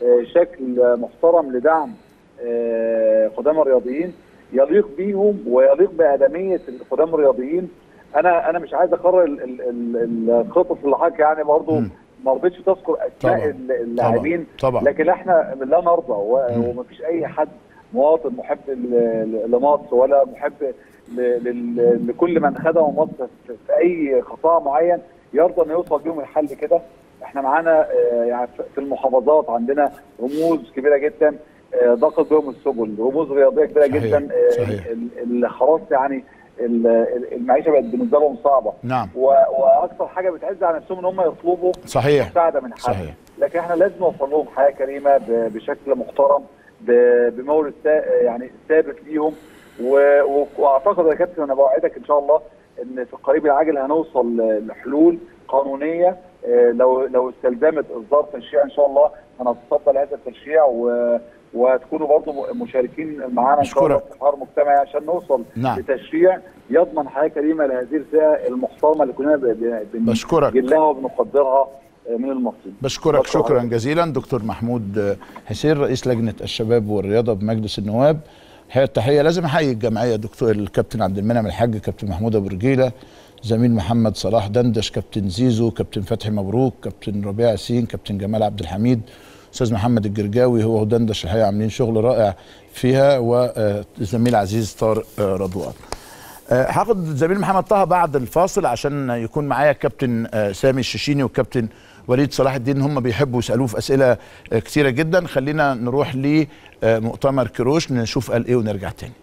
شكل محترم لدعم قدام الرياضيين يليق بيهم ويليق بادميه القدام الرياضيين. انا انا مش عايز اقرر الخطط اللي حضرتك يعني برضه ما رضيتش تذكر اسماء اللاعبين، لكن احنا لا نرضى ومفيش اي حد مواطن محب لمصر ولا محب لكل من خدم مصر في اي قطاع معين يرضى انه يوصل بيهم الحل كده. احنا معانا يعني في المحافظات عندنا رموز كبيره جدا ضاقت بهم السبل، رموز رياضيه كبيره صحيح. جدا صحيح. اللي خلاص يعني المعيشه بقت بالنسبه لهم صعبه. نعم. واكثر حاجه بتعز على نفسهم ان هم يطلبوا صحيح مساعده من حد. صحيح. لكن احنا لازم نوفر لهم حياه كريمه بشكل محترم بمورد يعني ثابت ليهم، واعتقد يا كابتن انا بوعدك ان شاء الله ان في القريب العاجل هنوصل لحلول قانونيه لو لو استلزمت اصدار تشريع ان شاء الله هنتصدى لهذا التشريع و وتكونوا برضه مشاركين معانا ان شاء الله في حوار مجتمعي عشان نوصل نعم. لتشريع يضمن حياه كريمه لهذه الفئه المحترمه اللي كلنا بنجلها وبنقدرها من المصريين. بشكرك شكرا جزيلا دكتور محمود حسين رئيس لجنه الشباب والرياضه بمجلس النواب. الحقيقه التحيه لازم احيي الجمعيه دكتور الكابتن عبد المنعم الحاج، كابتن محمود ابو رجيله، زميل محمد صلاح دندش، كابتن زيزو، كابتن فتحي مبروك، كابتن ربيع ياسين، كابتن جمال عبد الحميد، استاذ محمد الجرجاوي هو ودندش الحقيقه عاملين شغل رائع فيها، والزميل عزيز طارق رضوان. هاخد زميل محمد طه بعد الفاصل عشان يكون معايا الكابتن سامي الششيني والكابتن وليد صلاح الدين، هم بيحبوا يسالوه في اسئله كثيره جدا. خلينا نروح لمؤتمر كيروش نشوف قال ايه ونرجع تاني.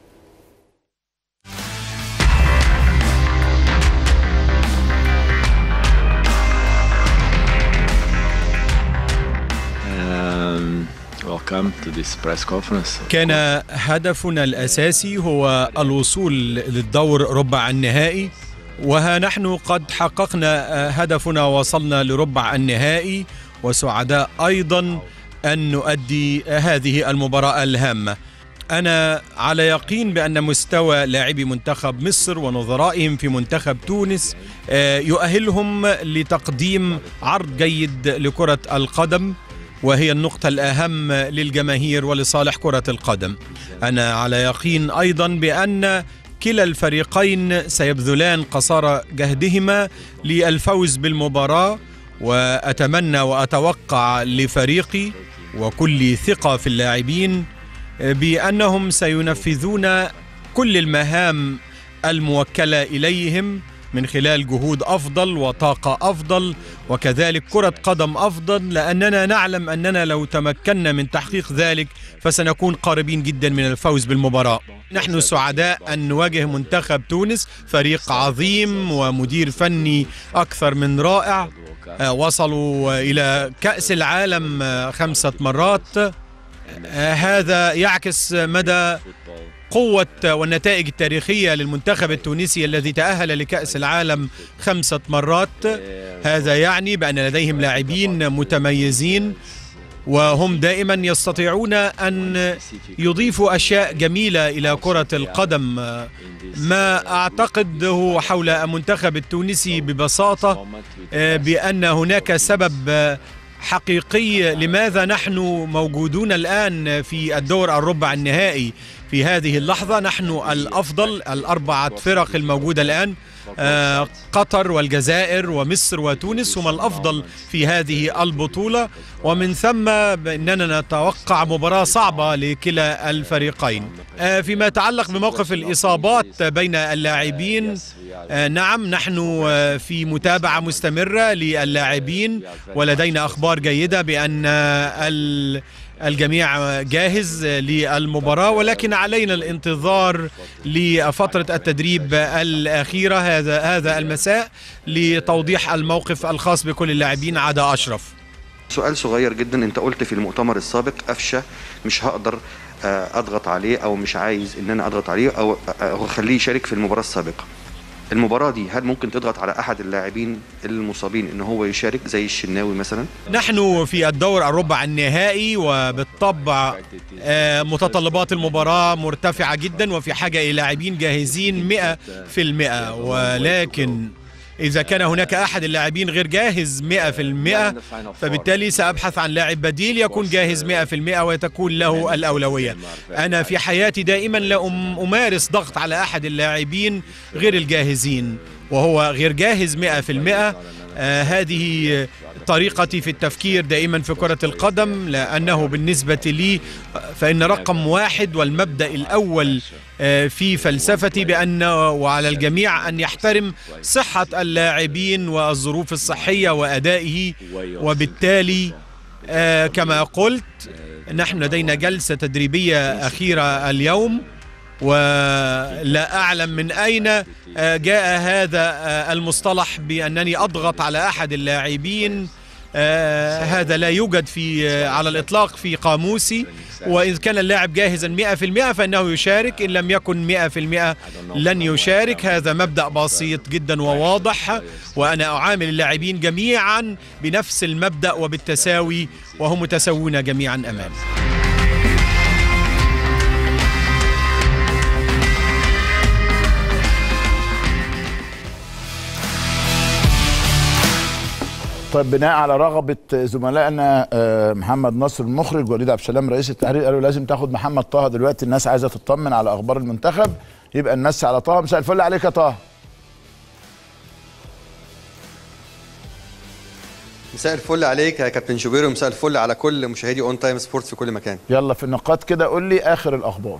كان هدفنا الأساسي هو الوصول للدور ربع النهائي، وها نحن قد حققنا هدفنا ووصلنا لربع النهائي، وسعداء أيضا أن نؤدي هذه المباراة الهامة. أنا على يقين بأن مستوى لاعبي منتخب مصر ونظرائهم في منتخب تونس يؤهلهم لتقديم عرض جيد لكرة القدم، وهي النقطة الأهم للجماهير ولصالح كرة القدم. أنا على يقين أيضا بأن كلا الفريقين سيبذلان قصارى جهدهما للفوز بالمباراة، وأتمنى وأتوقع لفريقي وكل ثقة في اللاعبين بأنهم سينفذون كل المهام الموكلة إليهم من خلال جهود أفضل وطاقة أفضل وكذلك كرة قدم أفضل، لأننا نعلم أننا لو تمكنا من تحقيق ذلك فسنكون قريبين جدا من الفوز بالمباراة. نحن سعداء أن نواجه منتخب تونس، فريق عظيم ومدير فني أكثر من رائع، وصلوا إلى كأس العالم خمسة مرات. هذا يعكس مدى قوة والنتائج التاريخية للمنتخب التونسي الذي تأهل لكأس العالم خمسة مرات. هذا يعني بأن لديهم لاعبين متميزين، وهم دائما يستطيعون أن يضيفوا أشياء جميلة إلى كرة القدم. ما أعتقده حول المنتخب التونسي ببساطة بأن هناك سبب حقيقي لماذا نحن موجودون الآن في الدور الربع النهائي. في هذه اللحظة نحن الأفضل، الأربعة فرق الموجودة الآن آه قطر والجزائر ومصر وتونس هم الأفضل في هذه البطولة، ومن ثم إننا نتوقع مباراة صعبة لكلا الفريقين. آه فيما يتعلق بموقف الإصابات بين اللاعبين، آه نعم نحن آه في متابعة مستمرة للاعبين، ولدينا أخبار جيدة بأن آه الجميع جاهز للمباراة، ولكن علينا الانتظار لفترة التدريب الأخيرة هذا هذا المساء لتوضيح الموقف الخاص بكل اللاعبين عدا أشرف. سؤال صغير جدا، انت قلت في المؤتمر السابق قفشة مش هقدر اضغط عليه او مش عايز ان انا اضغط عليه او اخليه يشارك في المباراة السابقة. المباراة دي هل ممكن تضغط على أحد اللاعبين المصابين إن هو يشارك زي الشناوي مثلا؟ نحن في الدور الربع النهائي، وبالطبع متطلبات المباراة مرتفعة جدا وفي حاجة إلى لاعبين جاهزين مئة في المئة، ولكن إذا كان هناك أحد اللاعبين غير جاهز مئة في المئة فبالتالي سأبحث عن لاعب بديل يكون جاهز مئة في المئة وتكون له الأولوية. أنا في حياتي دائما لا أمارس ضغط على أحد اللاعبين غير الجاهزين وهو غير جاهز مئة في المئة. آه هذه طريقتي في التفكير دائما في كرة القدم، لأنه بالنسبة لي فإن رقم واحد والمبدأ الأول آه في فلسفتي بأن وعلى الجميع أن يحترم صحة اللاعبين والظروف الصحية وأدائه. وبالتالي آه كما قلت نحن لدينا جلسة تدريبية أخيرة اليوم، ولا أعلم من أين جاء هذا المصطلح بأنني أضغط على أحد اللاعبين. هذا لا يوجد في على الإطلاق في قاموسي، وإذا كان اللاعب جاهزا مئة في المئة فإنه يشارك، إن لم يكن مئة في المئة لن يشارك. هذا مبدأ بسيط جدا وواضح، وأنا أعامل اللاعبين جميعا بنفس المبدأ وبالتساوي وهم متساوون جميعا أمامي. طيب بناء على رغبه زملائنا محمد نصر المخرج وليد عبد السلام رئيس التحرير قالوا لازم تاخد محمد طه دلوقتي، الناس عايزه تطمن على اخبار المنتخب، يبقى نمسي على طه. مساء الفل عليك يا طه. مساء الفل عليك يا كابتن شوبير، ومساء الفل على كل مشاهدي اون تايم سبورتس في كل مكان. يلا في النقاط كده قول لي اخر الاخبار.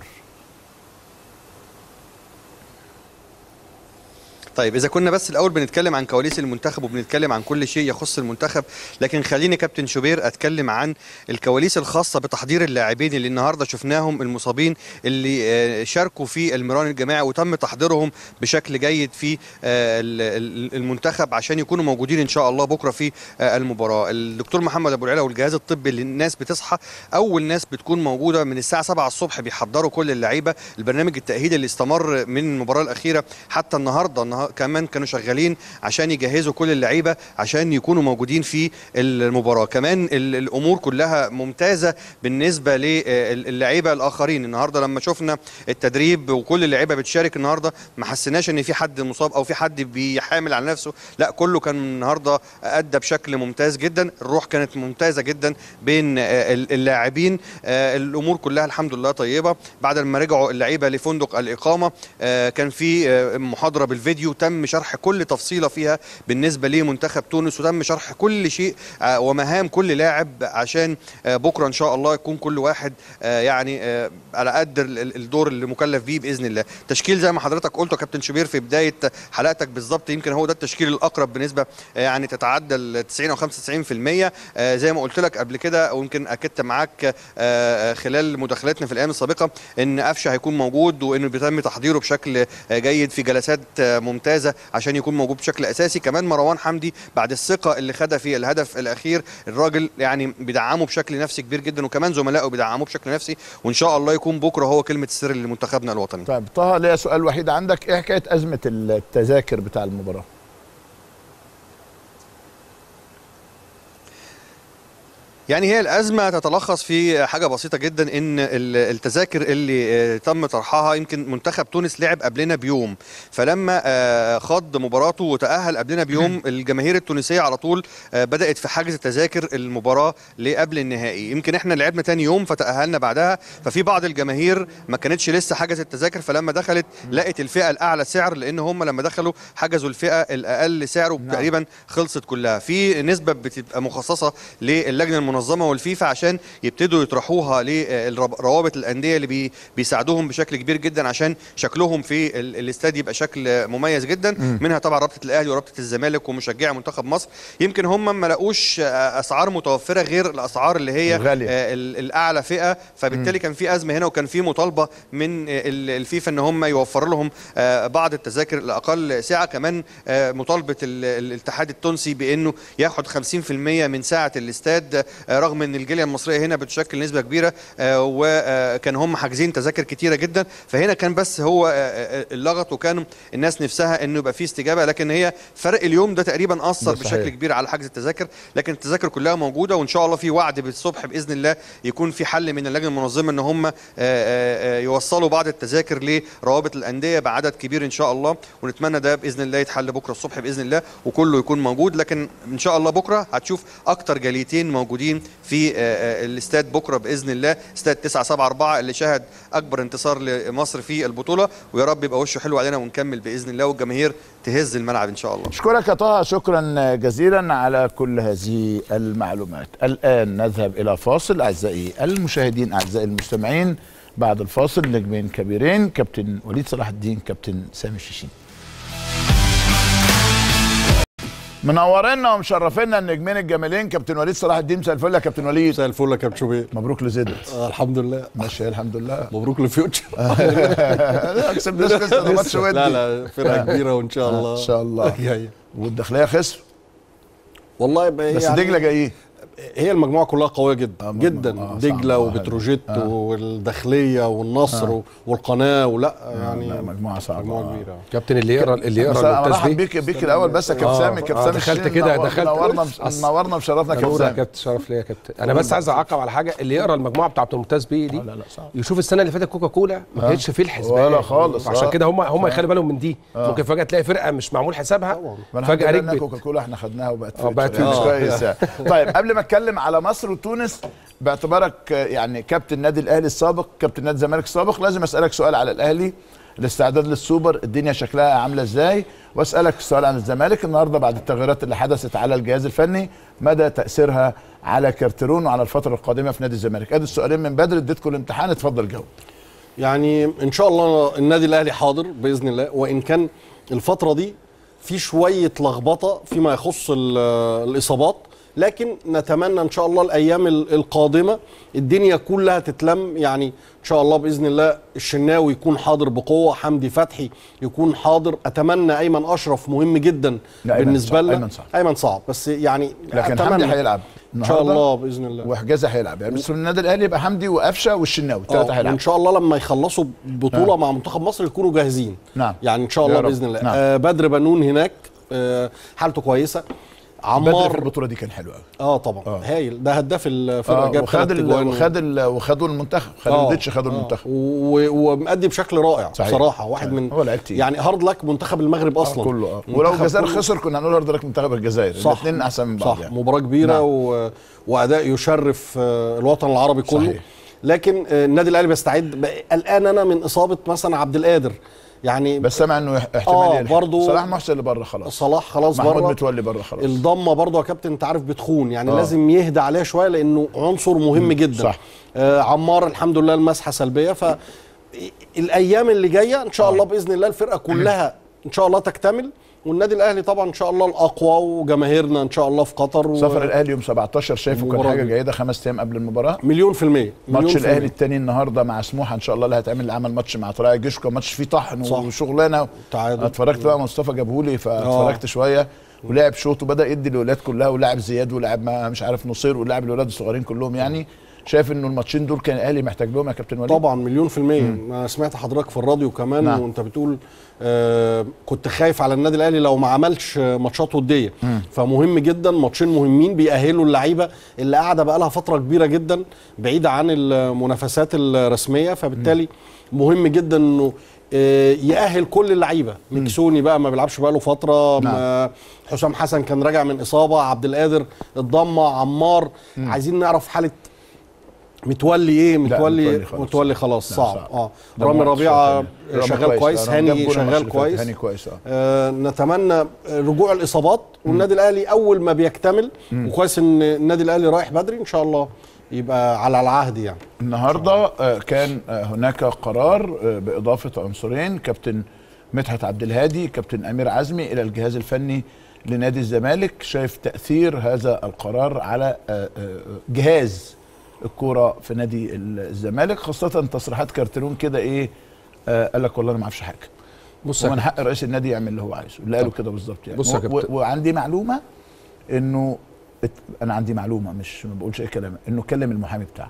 طيب إذا كنا بس الأول بنتكلم عن كواليس المنتخب وبنتكلم عن كل شيء يخص المنتخب، لكن خليني كابتن شوبير أتكلم عن الكواليس الخاصة بتحضير اللاعبين اللي النهاردة شفناهم المصابين اللي شاركوا في المران الجماعي وتم تحضيرهم بشكل جيد في المنتخب عشان يكونوا موجودين إن شاء الله بكرة في المباراة. الدكتور محمد أبو العلا والجهاز الطبي اللي الناس بتصحى أول ناس بتكون موجودة من الساعة سبعة الصبح بيحضروا كل اللعيبة. البرنامج التأهيلي اللي استمر من المباراة الأخيرة حتى النهاردة النهاردة كمان كانوا شغالين عشان يجهزوا كل اللعيبه عشان يكونوا موجودين في المباراه. كمان الامور كلها ممتازه بالنسبه للعيبه الاخرين. النهارده لما شفنا التدريب وكل اللعيبه بتشارك النهارده ما حسيناش ان في حد مصاب او في حد بيحامل على نفسه، لا كله كان النهارده ادى بشكل ممتاز جدا. الروح كانت ممتازه جدا بين اللاعبين. الامور كلها الحمد لله طيبه. بعد ما رجعوا اللعيبه لفندق الاقامه كان في محاضره بالفيديو تم شرح كل تفصيله فيها بالنسبه لمنتخب تونس، وتم شرح كل شيء ومهام كل لاعب عشان بكره ان شاء الله يكون كل واحد يعني على قد الدور اللي مكلف بيه باذن الله. تشكيل زي ما حضرتك قلت يا كابتن شوبير في بدايه حلقتك بالظبط، يمكن هو ده التشكيل الاقرب بنسبه يعني تتعدى ال تسعين او خمسة وتسعين في المية زي ما قلت لك قبل كده، ويمكن اكدت معاك خلال مداخلاتنا في الايام السابقه ان قفشه هيكون موجود وانه بيتم تحضيره بشكل جيد في جلسات ممتازه عشان يكون موجود بشكل اساسي. كمان مروان حمدي بعد الثقه اللي خدها في الهدف الاخير الراجل يعني بيدعمه بشكل نفسي كبير جدا، وكمان زملائه بيدعموه بشكل نفسي، وان شاء الله يكون بكره هو كلمه السر لمنتخبنا الوطني. طيب طه ليا سؤال وحيد عندك، ايه حكايه ازمه التذاكر بتاع المباراه؟ يعني هي الأزمة تتلخص في حاجة بسيطة جدا، إن التذاكر اللي تم طرحها يمكن منتخب تونس لعب قبلنا بيوم، فلما خاض مباراته وتأهل قبلنا بيوم الجماهير التونسية على طول بدأت في حجز تذاكر المباراة لقبل النهائي. يمكن احنا لعبنا تاني يوم فتأهلنا بعدها، ففي بعض الجماهير ما كانتش لسه حجزت التذاكر، فلما دخلت لقت الفئة الأعلى سعر، لأن هم لما دخلوا حجزوا الفئة الأقل سعر وتقريبا خلصت كلها. في نسبة بتبقى مخصصة للجنة المنظمة المنظمه والفيفا عشان يبتدوا يطرحوها لروابط الانديه اللي بي بيساعدوهم بشكل كبير جدا عشان شكلهم في الاستاد يبقى شكل مميز جدا. م. منها طبعا رابطه الاهلي ورابطه الزمالك ومشجعي منتخب مصر. يمكن هم ما لقوش اسعار متوفره غير الاسعار اللي هي غالية. الاعلى فئه، فبالتالي م. كان في ازمه هنا، وكان في مطالبه من الفيفا ان هم يوفروا لهم بعض التذاكر الاقل سعه. كمان مطالبه الاتحاد التونسي بانه ياخد خمسين في المية من ساعه الاستاد رغم ان الجاليه المصريه هنا بتشكل نسبه كبيره وكان هم حاجزين تذاكر كتيره جدا، فهنا كان بس هو اللغط وكان الناس نفسها انه يبقى فيه استجابه، لكن هي فرق اليوم ده تقريبا اثر بشكل كبير على حجز التذاكر، لكن التذاكر كلها موجوده وان شاء الله في وعد بالصبح باذن الله يكون في حل من اللجنه المنظمه ان هم يوصلوا بعض التذاكر لروابط الانديه بعدد كبير ان شاء الله، ونتمنى ده باذن الله يتحل بكره الصبح باذن الله وكله يكون موجود. لكن ان شاء الله بكره هتشوف اكتر جاليتين موجودين في الاستاد بكره باذن الله، استاد تسعة سبعة أربعة اللي شهد اكبر انتصار لمصر في البطوله، ويا رب يبقى وشه حلو علينا ونكمل باذن الله والجماهير تهز الملعب ان شاء الله. اشكرك يا طه، شكرا جزيلا على كل هذه المعلومات. الان نذهب الى فاصل اعزائي المشاهدين اعزائي المستمعين، بعد الفاصل نجمين كبيرين، كابتن وليد صلاح الدين، كابتن سامي الشيشين. منورنا ومشرفينا النجمين الجميلين كابتن وليد صلاح الدين. مساء الفل يا كابتن وليد. مساء الفل يا كابتن شوبير. مبروك لزيدت. آه الحمد لله ماشي الحمد لله. مبروك للفيوتشر. لا كسبناش لسه ماتش ودي. لا لا فرقه كبيره وان شاء الله ان شاء الله جايه. والداخليه خسر والله بس يعني دجله جايين. هي المجموعه كلها قويه جدا آه جدا آه دجله وبتروجيت آه والداخليه والنصر آه والقناه ولا يعني آه مجموعه صعبه مجموعه كبيره آه. كابتن اللي يقرا اللي يقرا الممتاز بيك بيك الاول بس يا كابتن سامي. كابتن سامي دخلت كده دخلت نورنا نورنا وشرفنا كابتن سامي. كابتن شرف ليا يا كابتن. انا بس عايز اعقب على حاجه، اللي يقرا المجموعه بتاعه الممتاز بي دي لا لا صعب. يشوف السنه اللي فاتت كوكا كولا ما كانتش فيه الحسبان ولا خالص، عشان كده هم هم يخلوا بالهم من دي. ممكن فجاه تلاقي فرقه مش معمول حسابها فجاه ركبت. كوكا كولا احنا خدناها وبقت بقت كويس. طيب قبل ما اتكلم على مصر وتونس باعتبارك يعني كابتن النادي الاهلي السابق، كابتن نادي الزمالك السابق، لازم اسالك سؤال على الاهلي، الاستعداد للسوبر الدنيا شكلها عامله ازاي؟ واسالك سؤال عن الزمالك النهارده بعد التغييرات اللي حدثت على الجهاز الفني، مدى تاثيرها على كارترون وعلى الفتره القادمه في نادي الزمالك؟ ادي السؤالين من بدري، اديتكم الامتحان اتفضل جاوب. يعني ان شاء الله النادي الاهلي حاضر باذن الله، وان كان الفتره دي في شويه لخبطه فيما يخص الاصابات، لكن نتمنى ان شاء الله الايام القادمه الدنيا كلها تتلم. يعني ان شاء الله باذن الله الشناوي يكون حاضر بقوه، حمدي فتحي يكون حاضر، اتمنى ايمن اشرف مهم جدا بالنسبه لنا. ايمن صعب ايمن صعب بس يعني لكن حمدي هيلعب ان شاء الله باذن الله، وحجازي هيلعب. يعني بس النادي الاهلي يبقى حمدي وقفشه والشناوي الثلاثه هيلعبوا ان شاء الله. لما يخلصوا بطوله آه. مع منتخب مصر يكونوا جاهزين. نعم يعني ان شاء الله باذن الله. نعم. آه بدر بنون هناك آه حالته كويسه. عمار في البطوله دي كان حلو قوي. اه طبعا آه. هايل، ده هداف الفرقه. آه. جاب وخد وخد وخدوا المنتخب، خالدتش خدوا آه. المنتخب ومؤدي بشكل رائع صحيح. بصراحه. واحد من هو لعيب يعني هارد لك منتخب المغرب اصلا آه كله آه. ولو الجزائر خسر كنا هنقول هارد لك منتخب الجزائر. الاثنين احسن من بعض صح يعني. مباراه كبيره نعم. و... واداء يشرف الوطن العربي كله صحيح. لكن النادي الاهلي بيستعد. الان انا من اصابه مثلا عبد القادر يعني، بس سامع انه احتمال آه برضه صلاح محسن اللي بره خلاص، صلاح خلاص بره، محمود متولي بره خلاص. الضمه برضه يا كابتن انت عارف بتخون يعني آه. لازم يهدى عليها شويه لانه عنصر مهم جدا صح. آه عمار الحمد لله المسحه سلبيه، فالايام اللي جايه ان شاء الله باذن الله الفرقه كلها ان شاء الله تكتمل، والنادي الاهلي طبعا ان شاء الله الاقوى، وجماهيرنا ان شاء الله في قطر. سفر الاهلي يوم سبعتاشر شايفه كان حاجه جيده، خمس ايام قبل المباراه مليون في الميه. ماتش الاهلي الثاني النهارده مع سموحه ان شاء الله اللي هيتعمل، اللي عمل ماتش مع طلائع الجيش كان ماتش فيه طحن وشغلانه. اتفرجت بقى مصطفى جابهولي فاتفرجت شويه، ولعب شوط وبدا يدي الاولاد كلها، ولعب زياد ولعب مش عارف نصير ولعب الاولاد الصغيرين كلهم. يعني شايف انه الماتشين دول كان الاهلي محتاج لهم يا كابتن وليد؟ طبعا مليون في الميه. انا سمعت حضرتك في الراديو كمان نعم. وانت بتقول آه كنت خايف على النادي الاهلي لو ما عملش ماتشات وديه، فمهم جدا، ماتشين مهمين بيأهلوا اللعيبه اللي قاعده بقى لها فتره كبيره جدا بعيده عن المنافسات الرسميه، فبالتالي مهم جدا انه آه يأهل كل اللعيبه. مكسوني بقى ما بيلعبش بقى له فتره نعم. حسام حسن كان راجع من اصابه، عبد القادر الضمه، عمار مم. عايزين نعرف حاله متولي ايه. متولي متولي خلاص, متولي خلاص صعب. صعب اه رامي ربيعه شغال كويس، هاني شغال كويس، هاني كويس آه. آه نتمنى رجوع الاصابات، والنادي الاهلي اول ما بيكتمل، وكويس ان النادي الاهلي رايح بدري ان شاء الله يبقى على العهد. يعني النهارده آه كان آه هناك قرار آه باضافه عنصرين، كابتن مدحت عبد الهادي كابتن امير عزمي الى الجهاز الفني لنادي الزمالك. شايف تاثير هذا القرار على آه آه جهاز الكوره في نادي الزمالك، خاصه تصريحات كارترون كده ايه آه قال لك والله انا ما اعرفش حاجه، بص ومن حق رئيس النادي يعمل اللي هو عايزه، اللي قاله كده بالظبط يعني. بص يا كابتن، وعندي معلومه انه انا عندي معلومه مش ما بقولش اي كلام، انه كلم المحامي بتاعه.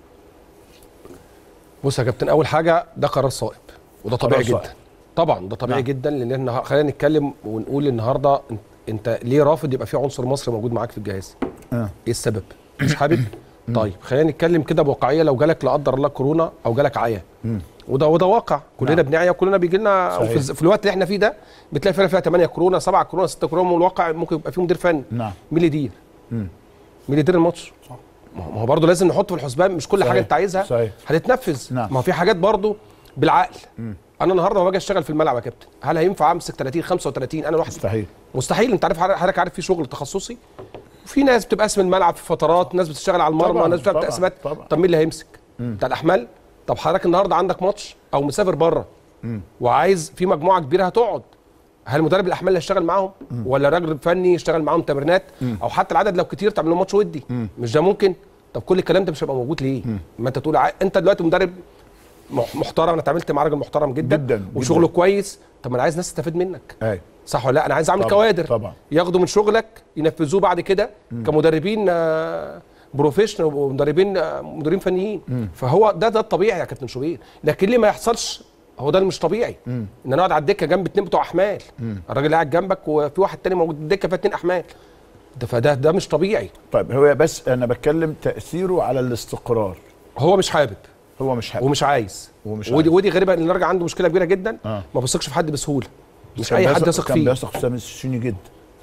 بص يا كابتن، اول حاجه ده قرار صائب وده طبيعي جدا. طبعا ده طبيعي نعم. جدا، لان خلينا نتكلم ونقول النهارده انت ليه رافض يبقى في عنصر مصري موجود معاك في الجهاز؟ اه ايه السبب؟ مش حابب؟ طيب خلينا نتكلم كده بواقعيه، لو جالك لا قدر الله كورونا او جالك عيا، وده وده واقع، كلنا نعم. بنعيا وكلنا بيجي لنا في, في الوقت اللي احنا فيه ده بتلاقي فرقه فيها ثمانية كورونا سبعة كورونا ستة كورونا، والواقع ممكن يبقى فيه مدير فني. نعم. مين اللي يدير؟ مين اللي يدير الماتش؟ صح. ما هو برضه لازم نحطه في الحسبان، مش كل صحيح. حاجه انت عايزها صحيح. هتتنفذ. نعم. ما هو في حاجات برضه بالعقل. مم. انا النهارده لما باجي اشتغل في الملعب يا كابتن، هل هينفع امسك ثلاثين خمسة وثلاثين انا لوحدي؟ مستحيل. مستحيل. انت عارف حضرتك عارف في شغل تخصصي، وفي ناس بتبقى اسم الملعب في فترات، ناس بتشتغل على المرمى، ناس بتشتغل تقسيمات. طب مين اللي هيمسك؟ مم. بتاع الاحمال. طب حضرتك النهارده عندك ماتش او مسافر بره وعايز في مجموعه كبيره هتقعد، هل مدرب الاحمال اللي هيشتغل معاهم مم. ولا راجل فني يشتغل معاهم تمرينات، او حتى العدد لو كتير تعمل لهم ماتش ودي؟ مم. مش ده ممكن؟ طب كل الكلام ده مش هيبقى موجود ليه؟ مم. ما انت تقول ع... انت دلوقتي مدرب محترم، انا اتعاملت مع راجل محترم جدا, جداً وشغله جداً. كويس. طب ما انا عايز ناس تستفيد منك. أي. صح ولا لا؟ انا عايز اعمل طبعًا. كوادر طبعًا. ياخدوا من شغلك ينفذوه بعد كده مم. كمدربين آه بروفيشنال ومدربين آه مدربين فنيين. مم. فهو ده ده الطبيعي يا كابتن شوبير، لكن ليه ما يحصلش؟ هو ده اللي مش طبيعي. مم. ان انا اقعد على الدكه جنب اتنين بتوع احمال، مم. الراجل قاعد جنبك وفي واحد تاني موجود الدكه فيها اتنين احمال، ده فده ده مش طبيعي. طيب هو بس انا بتكلم تاثيره على الاستقرار. هو مش حابب، هو مش حابب ومش عايز، ومش ودي ودي غريبه ان الراجل عنده مشكله كبيره جدا. آه. ما بيثقش في حد بسهوله، مش اي حد يثق فيه. كان بيثق في سامي الشيني جدا.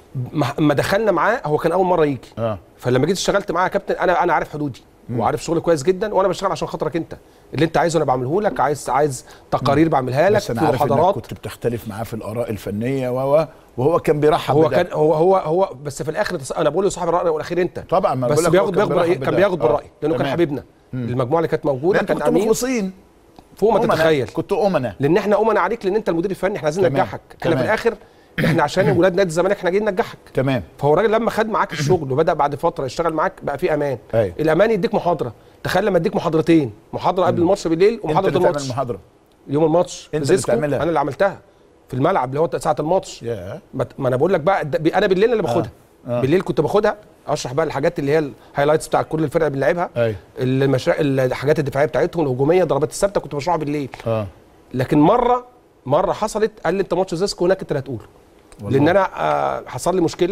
ما دخلنا معاه هو كان اول مره يجي. آه. فلما جيت اشتغلت معاه يا كابتن انا انا عارف حدودي مم. وعارف شغلي كويس جدا، وانا بشتغل عشان خاطرك انت، اللي انت عايزه انا بعمله لك، عايز عايز تقارير مم. بعملها لك، في محاضرات. كنت بتختلف معاه في الاراء الفنيه و وهو كان بيرحب هو بده. كان هو هو هو بس في الاخر انا بقول له صاحب الراي والاخير انت طبعا، ما بس بياخد بياخد براي، كان بياخد بالراي لانه كان حبيبنا. مم. المجموعه اللي كانت موجوده كان امين مخلصين فوق ما تتخيل. كنت امنا لان احنا امنا عليك، لان انت المدير الفني، احنا عايزين ننجحك. احنا في الاخر احنا عشان ولاد نادي الزمالك احنا جايين ننجحك. تمام. فهو الراجل لما خد معاك الشغل وبدا بعد فتره يشتغل معاك بقى في امان. أيوة. الامان يديك محاضره، تخيل لما اديك محاضرتين، محاضره قبل الماتش بالليل ومحاضره الماتش. انت المحاضره يوم الماتش انت اللي بتعملها؟ انا اللي عملتها في الملعب اللي هو ساعه الماتش. yeah. ما انا بقول لك بقى انا بالليل اللي باخدها. آه. آه. بالليل كنت باخدها اشرح بقى الحاجات اللي هي الهايلايتس بتاع كل الفرق اللي بنلعبها. أيوة. المشا... الحاجات الدفاعيه بتاعتهم الهجوميه، ضربات الثابته كنت بشرحها بالليل. اه لكن مره مره حصلت قال لي انت ماتش زيسكو هناك انت اللي هتقوله، لان انا آه حصل لي مشكله،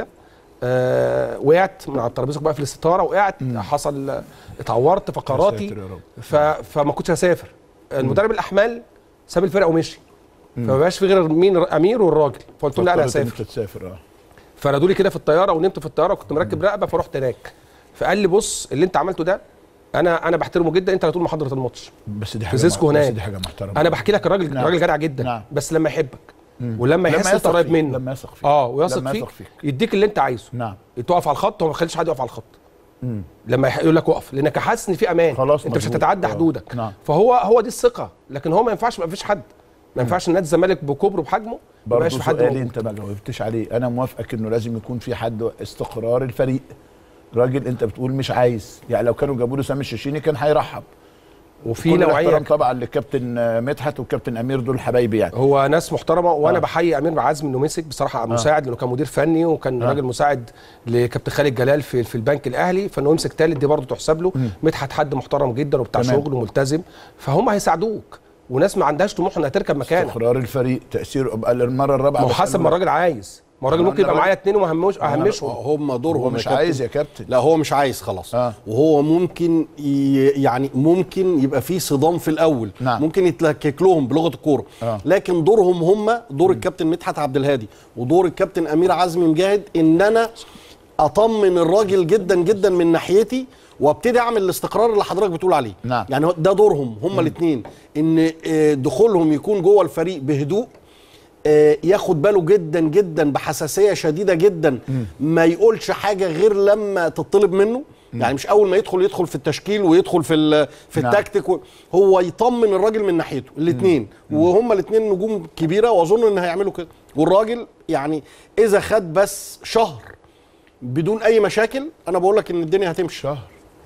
آه وقعت من على الترابيزه بقى في الستاره، وقعت مم. حصل آه اتعورت فقراتي، ف... فما كنتش هسافر. المدرب الاحمال ساب الفرقه ومشي، فما بقاش في غير مين امير والراجل، فقلت له لا انا هسافر. تسافر اه فردوا لي كده في الطياره ونمت في الطياره وكنت مركب رقبه، فرحت هناك فقال لي بص اللي انت عملته ده انا انا بحترمه جدا، انت اللي هتقول محاضره الماتش. بس دي حاجه زيسكو هناك، بس دي حاجه محترمه. انا بحكي لك الراجل نعم. راجل جدع جدا. نعم. بس لما يحبك مم. ولما يحس انت قريب منه، لما يثق فيك اه ويثق فيك يديك اللي انت عايزه. نعم. تقف على الخط وما يخليش حد يقف على الخط. مم. لما يقول لك اقف لانك حاسس ان في امان، خلاص انت مش هتتعدى حدودك. نعم. فهو هو دي الثقه، لكن هو ما ينفعش ما فيش حد، ما ينفعش نادي الزمالك بكبره بحجمه ما يبقاش في حد. برضه انت ما جاوبتش عليه، انا موافقك انه لازم يكون في حد استقرار الفريق. راجل انت بتقول مش عايز، يعني لو كانوا جابوا له سامي الشيشيني كان هيرحب. وفي نوعيه طبعا للكابتن مدحت والكابتن امير، دول حبايبي يعني. هو ناس محترمه، وانا آه. بحيي امير عزمي انه مسك بصراحه آه. مساعد، لانه كان مدير فني وكان آه. راجل مساعد لكابتن خالد جلال في في البنك الاهلي، فانه يمسك ثالث دي برضه تحسب له. مدحت حد محترم جدا وبتاع شغل وملتزم، فهم هيساعدوك، وناس ما عندهاش طموح انها تركب مكانك. استقرار الفريق، تاثير المره الرابعه، ما حسب ما الراجل عايز. ما الراجل ممكن يبقى معايا اتنين وما هموش اهمشهم. هم دورهم مش عايز يا كابتن. لا هو مش عايز خلاص. آه. وهو ممكن يعني ممكن يبقى في صدام في الاول. نعم. ممكن يتلكك لهم بلغه الكوره. آه. لكن دورهم هم دور الكابتن مدحت عبد الهادي ودور الكابتن امير عزمي مجاهد، ان انا اطمن الراجل جدا جدا من ناحيتي وابتدي اعمل الاستقرار اللي حضرتك بتقول عليه. نعم. يعني ده دورهم هم الاثنين، ان دخولهم يكون جوه الفريق بهدوء، ياخد باله جدا جدا بحساسيه شديده جدا، م. ما يقولش حاجه غير لما تطلب منه. م. يعني مش اول ما يدخل يدخل في التشكيل ويدخل في في نعم. التكتيك و... هو يطمن الراجل من ناحيته الاثنين، وهم الاثنين نجوم كبيره واظن ان هيعملوا كده. والراجل يعني اذا خد بس شهر بدون اي مشاكل، انا بقول لك ان الدنيا هتمشي. شهر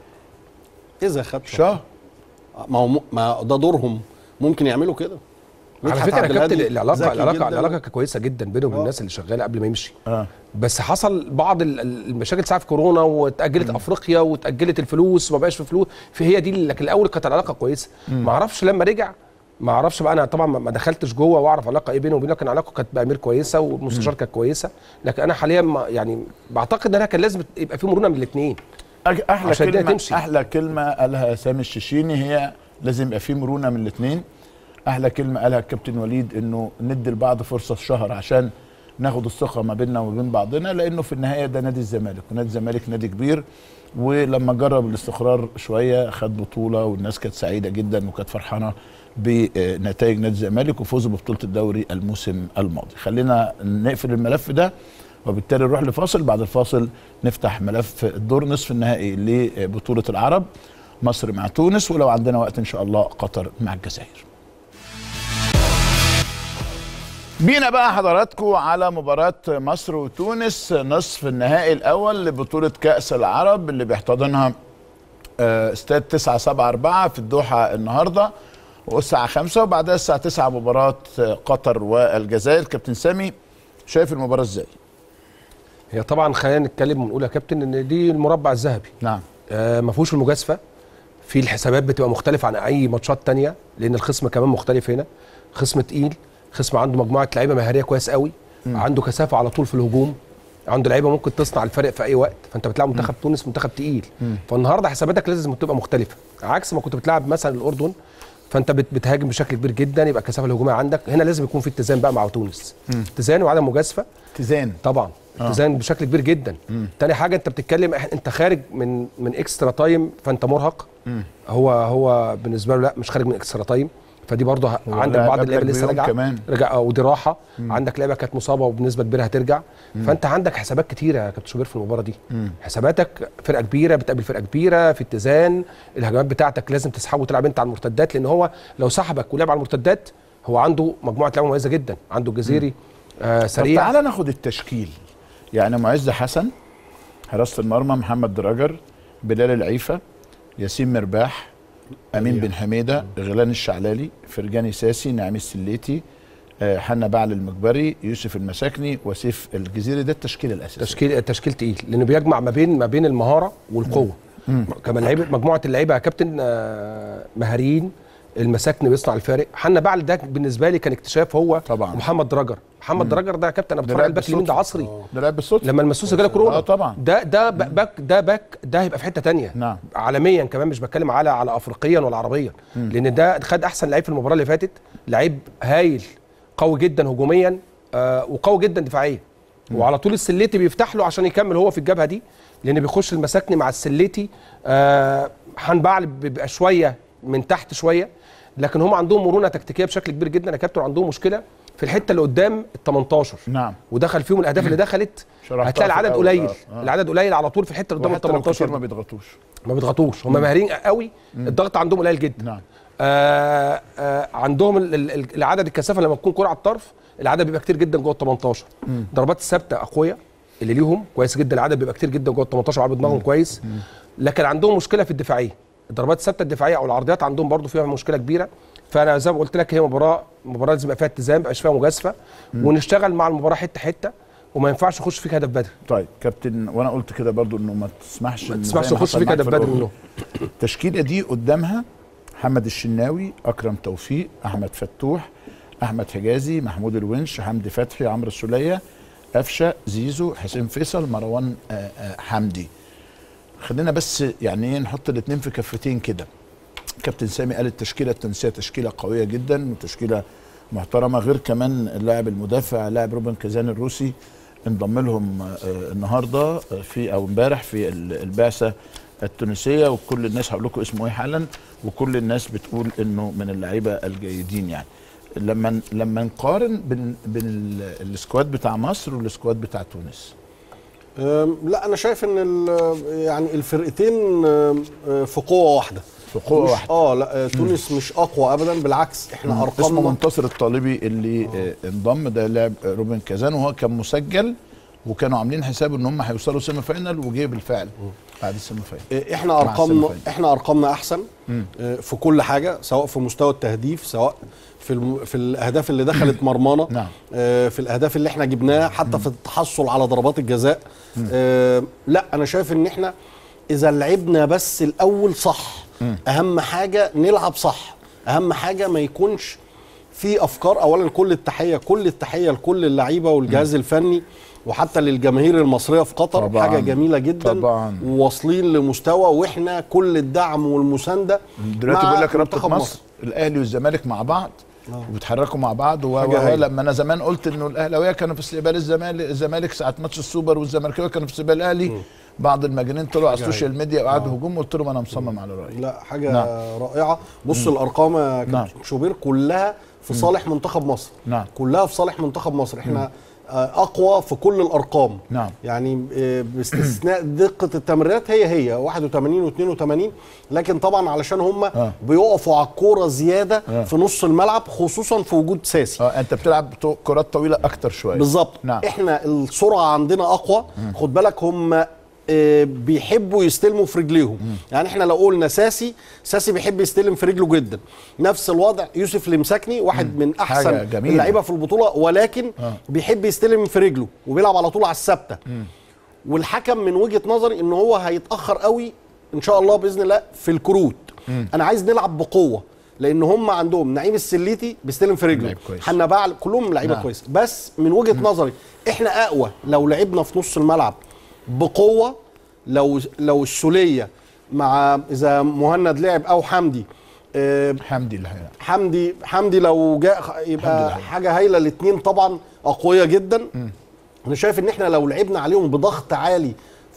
اذا خد شهر, شهر. ما هو ما ده دورهم، ممكن يعملوا كده. على فكره يا كابتن العلاقه العلاقه العلاقه كويسه جدا بينه وبين الناس اللي شغاله قبل ما يمشي. آه. بس حصل بعض المشاكل ساعه في كورونا واتاجلت م. افريقيا واتاجلت الفلوس وما بقاش في فلوس، فهي دي. لكن الاول كانت العلاقه كويسه. ما اعرفش لما رجع، ما اعرفش بقى، انا طبعا ما دخلتش جوه واعرف علاقه ايه بينه وبينه، لكن علاقه كانت بامير كويسه والمستشار كانت كويسه. لكن انا حاليا ما يعني بعتقد انها كان لازم يبقى في مرونه من الاثنين. احلى كلمه احلى كلمه قالها سامي الشيشيني هي لازم يبقى في مرونه من الاثنين. احلى كلمه قالها الكابتن وليد انه ندي لبعض فرصه شهر عشان ناخد الثقه ما بيننا وما بين بعضنا، لانه في النهايه ده نادي الزمالك، ونادي الزمالك نادي كبير، ولما جرب الاستقرار شويه خد بطوله والناس كانت سعيده جدا وكانت فرحانه بنتائج نادي الزمالك وفوزه ببطوله الدوري الموسم الماضي. خلينا نقفل الملف ده وبالتالي نروح لفاصل. بعد الفاصل نفتح ملف الدور نصف النهائي لبطوله العرب، مصر مع تونس، ولو عندنا وقت ان شاء الله قطر مع الجزائر. بينا بقى حضراتكم على مباراة مصر وتونس نصف النهائي الأول لبطولة كأس العرب اللي بيحتضنها استاد تسعة سبعة أربعة في الدوحة النهاردة، والساعة خمسة وبعدها الساعة تسعة مباراة قطر والجزائر. كابتن سامي شايف المباراة ازاي؟ هي طبعا خلينا نتكلم ونقول يا كابتن ان دي المربع الذهبي. نعم. آه ما فيهوش المجازفة، في الحسابات بتبقى مختلفة عن أي ماتشات تانية، لأن الخصم كمان مختلف هنا، خصم تقيل، خصم عنده مجموعه لعيبه مهاريه كويس قوي، م. عنده كثافه على طول في الهجوم، عنده لعيبه ممكن تصنع الفرق في اي وقت، فانت بتلعب منتخب م. تونس منتخب تقيل، م. فالنهارده حساباتك لازم تبقى مختلفه عكس ما كنت بتلعب مثلا الاردن، فانت بتهاجم بشكل كبير جدا، يبقى الكثافه الهجوميه عندك. هنا لازم يكون في اتزان بقى مع تونس، اتزان وعدم مجازفه. اتزان طبعا اتزان آه. بشكل كبير جدا. م. تاني حاجه انت بتتكلم انت خارج من من اكسترا تايم، فانت مرهق. م. هو هو بالنسبه له لا مش خارج من اكسترا تايم، فدي برضه عندك بعض اللعيبه لسه راجعه رجع ودي راحه، مم. عندك لعيبه كانت مصابه وبنسبه كبيره هترجع، مم. فانت عندك حسابات كتيره يا كابتن شوبير في المباراه دي. مم. حساباتك فرقه كبيره بتقابل فرقه كبيره في اتزان، الهجمات بتاعتك لازم تسحبه وتلعب انت على المرتدات، لان هو لو سحبك ولعب على المرتدات هو عنده مجموعه لعيبه مميزه جدا، عنده الجزيري آه سريع. طب تعالى ناخد التشكيل، يعني معز حسن حراسه المرمى، محمد دراجر، بلال العيفه، ياسين مرباح، امين بن حميده، غيلان الشعلالي، فرجاني ساسي، نعيم السليتي، حنا بعل المجبري، يوسف المساكني، وسيف الجزيري. ده التشكيل الاساسي. تشكيل تشكيل تقيل لانه بيجمع ما بين ما بين المهاره والقوه. مم. كمان لعيبه مجموعه اللعيبه يا كابتن مهاريين، المساكني بيصنع الفارق. حنا بعل ده بالنسبه لي كان اكتشاف هو طبعا. ومحمد دراجر، محمد دراجر ده يا كابتن انا بتفرج على الباك اليمين ده عصري، ده لعب بالصدفه لما المسوسه جاله كورونا. اه طبعا ده ده باك ده باك ده هيبقى في حته ثانيه. نعم. عالميا كمان، مش بتكلم على على افريقيا ولا عربيا، مم. لان ده خد احسن لعيب في المباراه اللي فاتت، لعيب هايل قوي جدا هجوميا آه وقوي جدا دفاعيا، وعلى طول السليتي بيفتح له عشان يكمل هو في الجبهه دي، لان بيخش المساكني مع السليتي. آه حنبعل بيبقى شويه من تحت شويه، لكن هم عندهم مرونه تكتيكيه بشكل كبير جدا يا كابتن، عندهم مشكله في الحته اللي قدام ال تمنتاشر. نعم. ودخل فيهم الاهداف اللي دخلت، هتلاقي العدد قليل. آه. العدد قليل على طول في الحته اللي قدام ال تمنتاشر، ما بيضغطوش ما بيضغطوش هم ماهرين قوي. مم. الضغط عندهم قليل جدا. نعم. آه آه عندهم العدد الكثافه لما تكون كره على الطرف العدد بيبقى كتير جدا جوه ال تمنتاشر. ضربات الثابته اقوياء اللي ليهم كويس جدا، العدد بيبقى كتير جدا جوه ال تمنتاشر على دماغهم كويس. مم. لكن عندهم مشكله في الدفاعيه، الضربات الثابته الدفاعيه او العرضيات عندهم برضو فيها مشكله كبيره. فانا زي ما قلت لك هي مباراه مباراه لازم يبقى فيها اتزان، ما يبقاش فيها مجازفه، ونشتغل مع المباراه حته حته، وما ينفعش نخش فيك هدف بدري. طيب كابتن، وانا قلت كده برضو انه ما تسمحش ما تسمحش نخش فيك هدف بدري منه. التشكيله دي قدامها محمد الشناوي، اكرم توفيق، احمد فتوح، احمد حجازي، محمود الونش، حمدي فتحي، عمرو السوليه، قفشه، زيزو، حسين فيصل، مروان آآ آآ حمدي. خلينا بس يعني نحط الاثنين في كفتين كده. كابتن سامي قال التشكيله التونسيه تشكيله قويه جدا وتشكيله محترمه، غير كمان اللاعب المدافع لاعب روبن كازان الروسي انضم لهم النهارده في او امبارح في البعثه التونسيه، وكل الناس هقول لكم اسمه ايه حالا، وكل الناس بتقول انه من اللعيبه الجيدين. يعني لما لما نقارن بين بين السكواد بتاع مصر والسكواد بتاع تونس، لا انا شايف ان يعني الفرقتين في قوه واحده، في قوه واحده. اه لا تونس مم. مش اقوى ابدا، بالعكس احنا ارقامنا. اسمه منتصر الطالبي اللي آه. انضم، ده لاعب روبن كازان، وهو كان مسجل وكانوا عاملين حساب ان هم هيوصلوا سيمي فاينال وجه بالفعل. بعد السيمي فاينل. احنا ارقامنا احنا ارقامنا احسن م. في كل حاجه، سواء في مستوى التهديف، سواء في الم... في الاهداف اللي دخلت مرمانا، نعم. آه في الاهداف اللي احنا جبناها، حتى م. في التحصل على ضربات الجزاء. آه لا انا شايف ان احنا اذا لعبنا بس الاول صح، م. اهم حاجه نلعب صح، اهم حاجه ما يكونش في افكار. اولا كل التحيه كل التحيه لكل اللعيبه والجهاز م. الفني، وحتى للجماهير المصريه في قطر. طبعاً. حاجه جميله جدا طبعا، وواصلين لمستوى، واحنا كل الدعم والمسانده. دلوقتي بيقول لك رابطه مصر, مصر الاهلي والزمالك مع بعض وبيتحركوا مع بعض. ولما انا زمان قلت انه الاهلاويه كانوا في استقبال الزمالك الزمالك ساعه ماتش السوبر، والزمالكاويه كانوا في استقبال الاهلي. م. بعض المجانين طلعوا على السوشيال ميديا وقعدوا هجوم، قلت لهم انا مصمم على رايي. لا حاجه نعم. رائعه. بص م. الارقام يا نعم. شوبير كلها في صالح م. منتخب مصر. نعم. كلها في صالح منتخب مصر. احنا م. اقوى في كل الارقام. نعم. يعني باستثناء دقه التمريرات هي هي واحد وثمانين واثنين وثمانين، لكن طبعا علشان هم آه. بيقفوا على الكوره زياده آه. في نص الملعب، خصوصا في وجود ساسي. اه انت بتلعب كرات طويله اكتر شويه. بالظبط. نعم. احنا السرعه عندنا اقوى. م. خد بالك هم بيحبوا يستلموا في رجليهم. مم. يعني احنا لو قلنا ساسي ساسي بيحب يستلم في رجله جدا. نفس الوضع يوسف المساكني، واحد مم. من احسن اللعيبه في البطوله، ولكن آه. بيحب يستلم في رجله وبيلعب على طول على الثابته. والحكم من وجهه نظري ان هو هيتاخر قوي ان شاء الله باذن الله في الكروت. مم. انا عايز نلعب بقوه، لان هم عندهم نعيم السليتي بيستلم في رجله، حنا بعل كلهم لعيبه نعم. كويسه. بس من وجهه مم. نظري احنا اقوى لو لعبنا في نص الملعب بقوه. لو لو السوليه مع اذا مهند لعب او حمدي أه حمدي اللي حمدي حمدي لو جاء يبقى حاجه هايله. الاثنين طبعا اقوياء جدا. م. انا شايف ان احنا لو لعبنا عليهم بضغط عالي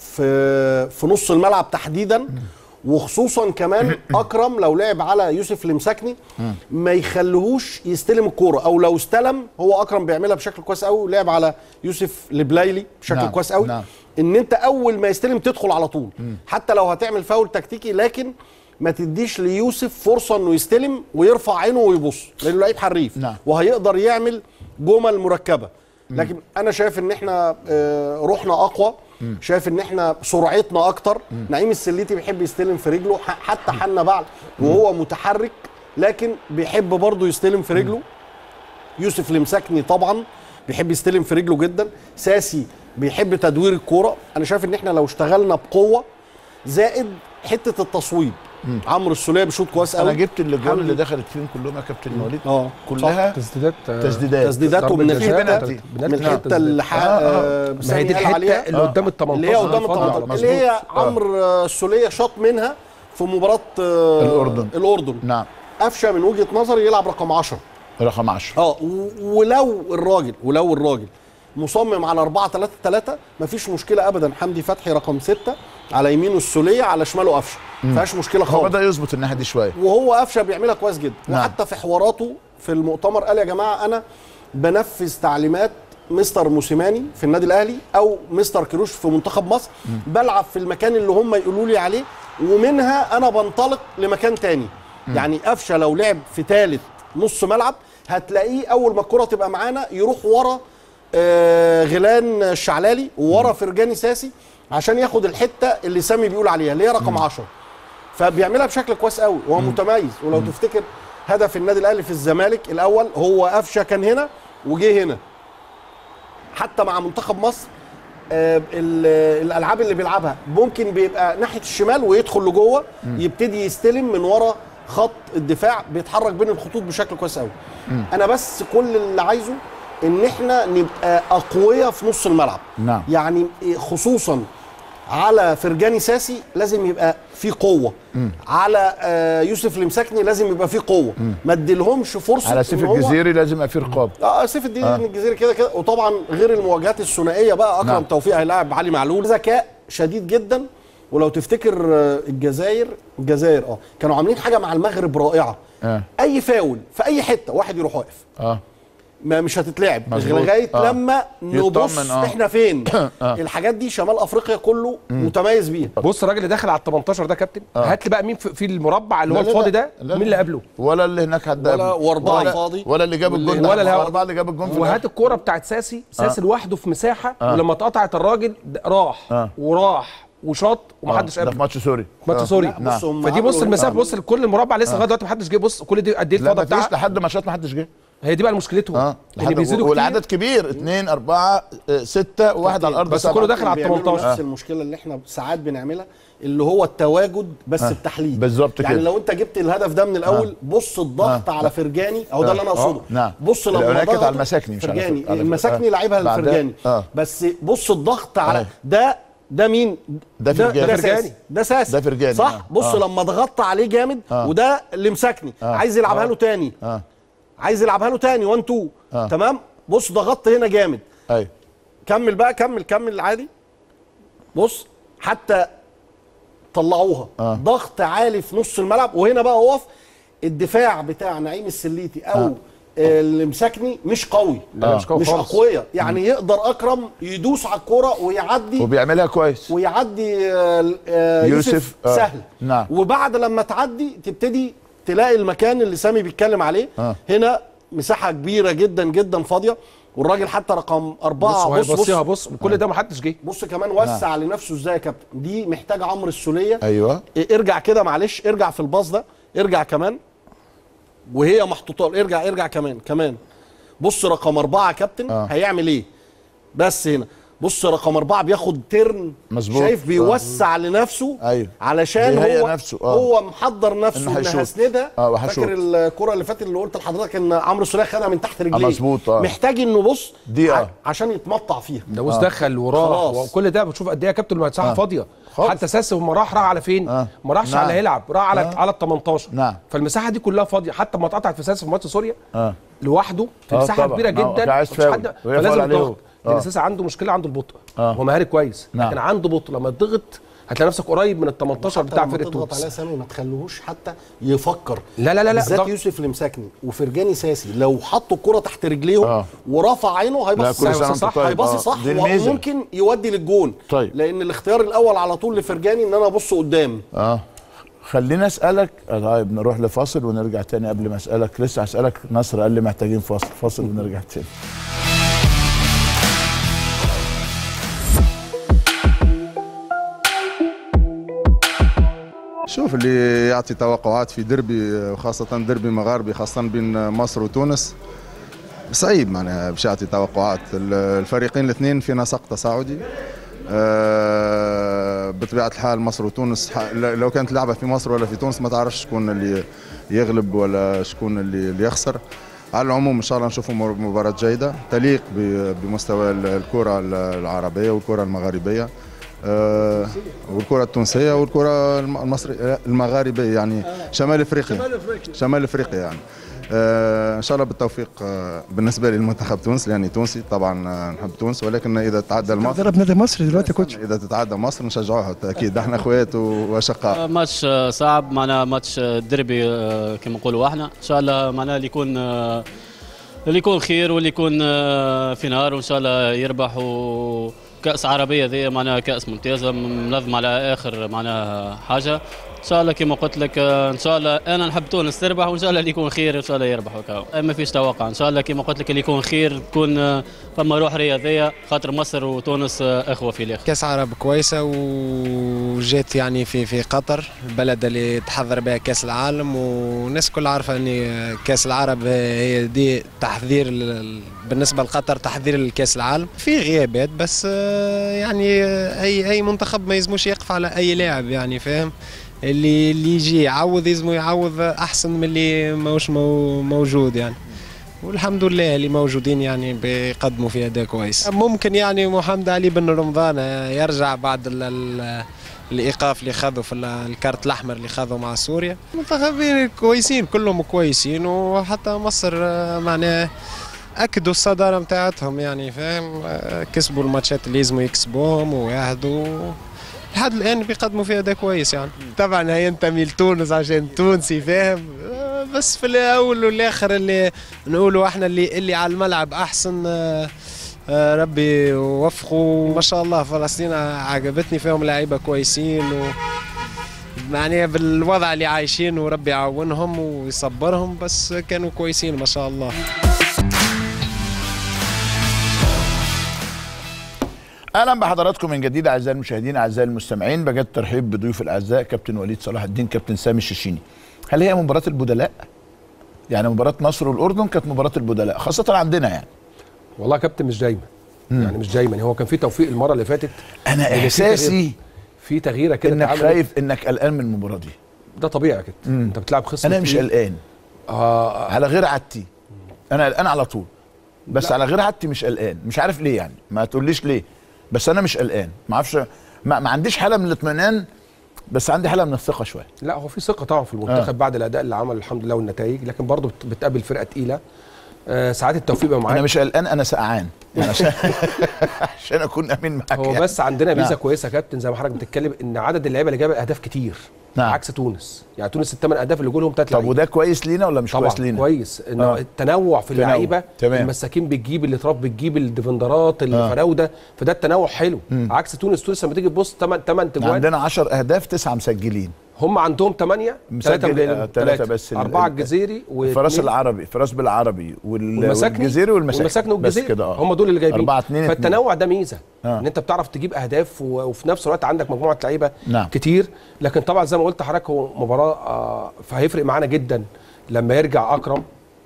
في في نص الملعب تحديدا، م. وخصوصا كمان اكرم لو لعب على يوسف المساكني ما يخليهوش يستلم الكوره، او لو استلم هو اكرم بيعملها بشكل كويس قوي، ولعب على يوسف البلايلي بشكل نعم. كويس قوي. نعم. ان انت اول ما يستلم تدخل على طول. م. حتى لو هتعمل فاول تكتيكي، لكن ما تديش ليوسف فرصه انه يستلم ويرفع عينه ويبص، لانه لعيب حريف. نعم. وهيقدر يعمل جمل مركبه. م. لكن انا شايف ان احنا روحنا اقوى. م. شايف ان احنا سرعتنا اكتر. م. نعيم السليتي بيحب يستلم في رجله، حتى حنا بعل وهو متحرك لكن بيحب برضه يستلم في رجله. م. يوسف المساكني طبعا بيحب يستلم في رجله جدا. ساسي بيحب تدوير الكوره. انا شايف ان احنا لو اشتغلنا بقوه زائد حته التصويب. مم. عمرو السوليه بيشوط كويس قوي. انا جبت الاجوان اللي دخلت فيهم كلهم يا كابتن وليد. اه كلها تسديدات تسديدات تسديدات ومن الحته من الحته اللي ما هي دي الحته اللي قدام ال تمنتاشر، اللي هي قدام ال تمنتاشر، اللي هي عمرو السوليه شاط منها في مباراه الاردن الاردن نعم. قفشه من وجهه نظري يلعب رقم عشرة رقم عشرة. اه ولو الراجل ولو الراجل مصمم على أربعة ثلاثة ثلاثة مفيش مشكله ابدا. حمدي فتحي رقم ستة على يمينه السوليه، على شماله قفشه، ما فيهاش مشكله خالص. هو بدا يظبط الناحيه دي شويه، وهو قفشه بيعملها كويس جدا. نعم. وحتى في حواراته في المؤتمر قال يا جماعه انا بنفذ تعليمات مستر موسيماني في النادي الاهلي او مستر كروش في منتخب مصر. م. بلعب في المكان اللي هم يقولوا لي عليه، ومنها انا بنطلق لمكان تاني. م. يعني قفشه لو لعب في ثالث نص ملعب هتلاقيه اول ما الكره تبقى معانا يروح ورا آه غيلان الشعلالي وورا فرجاني ساسي عشان ياخد الحته اللي سامي بيقول عليها اللي هي رقم عشرة. فبيعملها بشكل كويس قوي وهو متميز. ولو م. تفتكر هدف النادي الاهلي في الزمالك الاول هو قفشه كان هنا وجه هنا. حتى مع منتخب مصر آه الالعاب اللي بيلعبها ممكن بيبقى ناحيه الشمال ويدخل لجوه، يبتدي يستلم من ورا خط الدفاع، بيتحرك بين الخطوط بشكل كويس قوي. انا بس كل اللي عايزه ان احنا نبقى اقوياء في نص الملعب. نعم. يعني خصوصا على فرجاني ساسي لازم يبقى في قوه. م. على آه يوسف المساكني لازم يبقى في قوه. م. ما اديلهمش فرصه. على سيف الجزيري لازم يبقى في رقابه. اه سيف الدين آه. الجزيري كده كده. وطبعا غير المواجهات الثنائيه بقى اكرم نعم. توفيق هيلاعب علي معلول. ذكاء شديد جدا. ولو تفتكر الجزائر الجزائر اه كانوا عاملين حاجه مع المغرب رائعه. آه. اي فاول في اي حته واحد يروح واقف. اه ما مش هتتلعب لغايه آه. لما نبص آه. احنا فين. آه. الحاجات دي شمال افريقيا كله مم. متميز بيها. بص الراجل اللي داخل على ال تمنتاشر ده كابتن آه. هات لي بقى مين في المربع اللي هو الفاضي ده، مين اللي قبله؟ ولا اللي هناك حد ولا واربعه فاضي ولا اللي جاب الجون ولا الاربعه اللي جاب الجون. وهات الكوره بتاعت ساسي ساسي آه. لوحده في مساحه آه. ولما اتقطعت الراجل راح آه. وراح وشاط ومحدش ده قابله. في ماتش سوري ماتش سوري. فدي بص المسافه، بص كل المربع لسه لغايه دلوقتي محدش جه. بص كل دي قد ايه الفضا بتاعها لحد ما شاط محدش جه. هي دي بقى مشكلتهم اه اللي بيزيدوا والعدد كبير اتنين اربعه سته وواحد على الارض بس كله داخل على التمنتاشر. نفس المشكله اللي احنا ساعات بنعملها اللي هو التواجد بس آه. بتحليل بالظبط كده. يعني لو انت جبت الهدف ده من الاول آه. بص الضغط آه. على فرجاني اهو ده اللي انا اقصده. نعم. بص لما ضغط على المساكني مش فرجاني المساكني لعبها الفرجاني آه. بس بص الضغط على آه. ده ده مين؟ ده فرجاني. ده فرجاني ده ساسي ده فرجاني صح؟ آه. بص آه. لما ضغطت عليه جامد آه. وده اللي مسكني آه. عايز يلعبها له تاني آه. عايز يلعبها له تاني واحد اتنين آه. تمام. بص ضغطت هنا جامد. ايوه كمل بقى كمل كمل عادي. بص حتى طلعوها آه. ضغط عالي في نص الملعب. وهنا بقى اقف الدفاع بتاع نعيم السليتي او آه. اللي مسكني مش قوي آه. مش, قوي مش اقوياء يعني م. يقدر اكرم يدوس على الكوره ويعدي وبيعملها كويس ويعدي آه يوسف, يوسف آه. سهل نعم. وبعد لما تعدي تبتدي تلاقي المكان اللي سامي بيتكلم عليه آه. هنا مساحه كبيره جدا جدا فاضيه والراجل حتى رقم أربعة بص بص بص, بص كل ده ما حدش جه. بص كمان وسع نعم. لنفسه ازاي يا كابتن. دي محتاجه عمرو السوليه. ايوه ارجع كده معلش ارجع في الباص ده ارجع كمان وهي محطوطه ارجع ارجع كمان كمان. بص رقم أربعة يا كابتن آه. هيعمل ايه بس هنا. بص رقم أربعة بياخد ترن مظبوط شايف بيوسع آه. لنفسه أيوه. علشان هو نفسه. آه. هو محضر نفسه انه هيسندها. آه. فاكر الكره اللي فاتت اللي قلت لحضرتك ان عمرو السوليه خدها من تحت رجليه آه. مظبوط آه. محتاج انه بص دي آه. عشان يتمطع فيها ده بص آه. دخل وراه وكل ده بتشوف قد ايه يا كابتن المساحه آه. فاضيه خالص. حتى ساسي لما راح راح على فين؟ آه. ما راحش نعم. على يلعب راح على آه. على ال تمنتاشر نعم. فالمساحه دي كلها فاضيه. حتى لما اتقطعت في ساسي في ماتش سوريا آه. لوحده في مساحه كبيره جدا مش حد فلازم الضغط. لان اساسا عنده مشكله عنده البطء آه. هو مهاري كويس نعم. لكن عنده بطء لما تضغط هتلاقي نفسك قريب من ال تمنتاشر بتاع فرقه تونس. تضغط عليه سامي ما تخليهوش حتى يفكر. لا لا لا بالذات يوسف اللي مساكني وفرجاني ساسي لو حطوا الكره تحت رجليهم آه. ورفع عينه هيبص صح هيبص صح وممكن يودي للجون. طيب. لان الاختيار الاول على طول لفرجاني ان انا ابص قدام. اه خلينا اسالك. طيب نروح لفاصل ونرجع تاني. قبل ما اسالك لسه هسالك نصر قال لي محتاجين فاصل فاصل ونرجع تاني. شوف اللي يعطي توقعات في دربي وخاصة دربي مغاربي خاصة بين مصر وتونس صعيب معناها باش يعطي توقعات. الفريقين الاثنين في نسق تصاعدي أه بطبيعة الحال. مصر وتونس لو كانت لعبة في مصر ولا في تونس ما تعرفش شكون اللي يغلب ولا شكون اللي يخسر. على العموم ان شاء الله نشوفوا مباراة جيدة تليق بمستوى الكرة العربية والكرة المغاربية آه والكرة التونسية والكرة المصرية المغاربية يعني شمال افريقيا شمال افريقيا يعني آه ان شاء الله بالتوفيق آه بالنسبة للمنتخب تونس لاني تونسي طبعا آه نحب تونس ولكن اذا تعدى مصر ضرب نادي مصر دلوقتي كوتش اذا تتعدى مصر نشجعوها اكيد احنا اخوات واشقاء. ماتش صعب معنا ماتش دربي كما نقولوا احنا ان شاء الله معنا اللي يكون اللي يكون خير واللي يكون في نهار وان شاء الله يربح و كأس عربية ذي معناها كأس ممتازة منظمة على آخر معناها حاجة إن شاء الله كما قلت لك إن شاء الله أنا نحب تونس تربح وإن شاء الله اللي يكون خير إن شاء الله يربح وكاو. ما فيش توقع إن شاء الله كما قلت لك اللي يكون خير تكون فما روح رياضية خاطر مصر وتونس إخوة في الآخر. كأس عرب كويسة وجات يعني في في قطر البلد اللي تحضر بها كأس العالم والناس كلها عارفة أن كأس العرب هي دي تحضير بالنسبة لقطر تحضير لكأس العالم. في غيابات بس يعني أي أي منتخب ما يلزموش يقف على أي لاعب يعني فاهم. اللي اللي يجي يعوض يلزمو يعوض احسن من اللي ماهوش موجود يعني والحمد لله اللي موجودين يعني بيقدموا في اداء كويس. ممكن يعني محمد علي بن رمضان يرجع بعد ال ال الايقاف اللي خذوا في الكارت الاحمر اللي خذوا مع سوريا. المنتخبين كويسين كلهم كويسين وحتى مصر معناه اكدوا الصداره نتاعتهم يعني فاهم. كسبوا الماتشات اللي لازموا يكسبوهم وياهدوا لحد الان بيقدموا فيها اداء كويس يعني. طبعا هي ينتمي لتونس عشان تونسي فاهم بس في الاول والاخر اللي نقولوا احنا اللي اللي على الملعب احسن ربي يوفقوا. ما شاء الله فلسطين عجبتني فيهم لاعيبه كويسين و يعني بالوضع اللي عايشين وربي يعاونهم ويصبرهم بس كانوا كويسين ما شاء الله. اهلا بحضراتكم من جديد اعزائي المشاهدين اعزائي المستمعين. بجد ترحيب بضيوف الاعزاء كابتن وليد صلاح الدين، كابتن سامي الششيني. هل هي مباراه البدلاء؟ يعني مباراه مصر والاردن كانت مباراه البدلاء خاصه عندنا يعني. والله يا كابتن مش دايما مم. يعني مش دايما، هو كان في توفيق المره اللي فاتت. انا احساسي في تغييره كده انك خايف، انك قلقان من المباراه دي. ده طبيعي كده، انت بتلعب خصم. انا مش قلقان آه على غير عادتي، انا قلقان على طول، بس لا. على غير عادتي مش قلقان، مش عارف ليه يعني، ما تقوليش ليه، بس انا مش قلقان، ما اعرفش، ما, ما عنديش حاله من الاطمئنان، بس عندي حاله من الثقه شويه. لا هو في ثقه طبعا في المنتخب آه. بعد الاداء اللي عمله الحمد لله والنتائج، لكن برضه بتقابل فرقه تقيله. آه ساعات التوفيق بقى معاك. انا مش قلقان، انا سقعان يعني عشان عشان اكون امين معاك. هو يعني. بس عندنا ميزه نعم. كويسه يا كابتن زي ما حضرتك بتتكلم، ان عدد اللعيبه اللي جابت اهداف كتير نعم. عكس تونس، يعني تونس الثمان اهداف اللي جولهم ثلاث لعيبه. طب وده كويس لينا ولا مش طبعا كويس لينا؟ كويس انه آه. التنوع في اللعيبه، المساكين بتجيب اللي تراب، بتجيب الديفندرات الفراوده، فده التنوع حلو مم. عكس تونس. تونس لما تيجي تبص ثمان ثمان تجوان، عندنا عشرة اهداف تسعة مسجلين، هم عندهم ثمانية، ثلاثة ثلاثة بس، أربعة الجزيري وفراس العربي، فراس بالعربي والجزيري والمساكني والجزيري، هم دول اللي جايبين أربعة اتنين. فالتنوع ده ميزة آه. ان انت بتعرف تجيب اهداف وفي نفس الوقت عندك مجموعة لعيبة نعم. كتير. لكن طبعا زي ما قلت لحضرتك هو مباراة آه فهيفرق معانا جدا لما يرجع اكرم.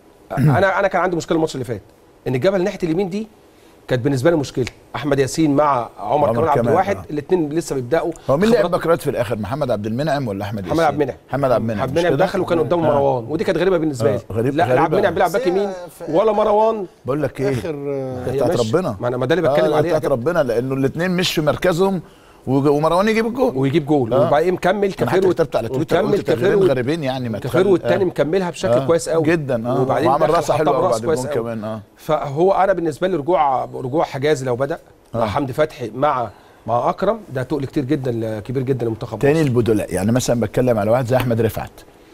انا انا كان عندي مشكلة الماتش اللي فات، ان الجبهة ناحية اليمين دي كانت بالنسبه لي مشكله. احمد ياسين مع عمر كمال عبد الواحد آه. الاثنين لسه بيبداوا. هو مين اللي لعب باكرات في الاخر، محمد عبد المنعم ولا احمد ياسين؟ محمد عبد المنعم. محمد عبد المنعم محمد المنعم دخل وكان قدامه آه. مروان، ودي كانت غريبه بالنسبه لي. غريب لا غريبة. عبد المنعم بيلعب باك يمين ولا مروان. بقول لك ايه، اخر بتاعت ربنا، ما انا ما ده اللي بتكلم آه عليه بتاعت ربنا، لانه الاثنين مش في مركزهم ومروان يجيب الجول ويجيب جول آه. وبعدين مكمل كافيرو كتبت على تويتر قلت تغييرين غريبين يعني، كافيرو الثاني مكملها بشكل آه. كويس قوي جدا اه، وبعدين عمل راسه حلوه بعد الجول كمان اه. فهو انا بالنسبه لي رجوع رجوع حجازي لو بدا مع حمدي فتحي مع مع اكرم ده تقل كتير جدا كبير جدا للمنتخب. تاني البدلاء يعني مثلا بتكلم على واحد زي احمد رفعت،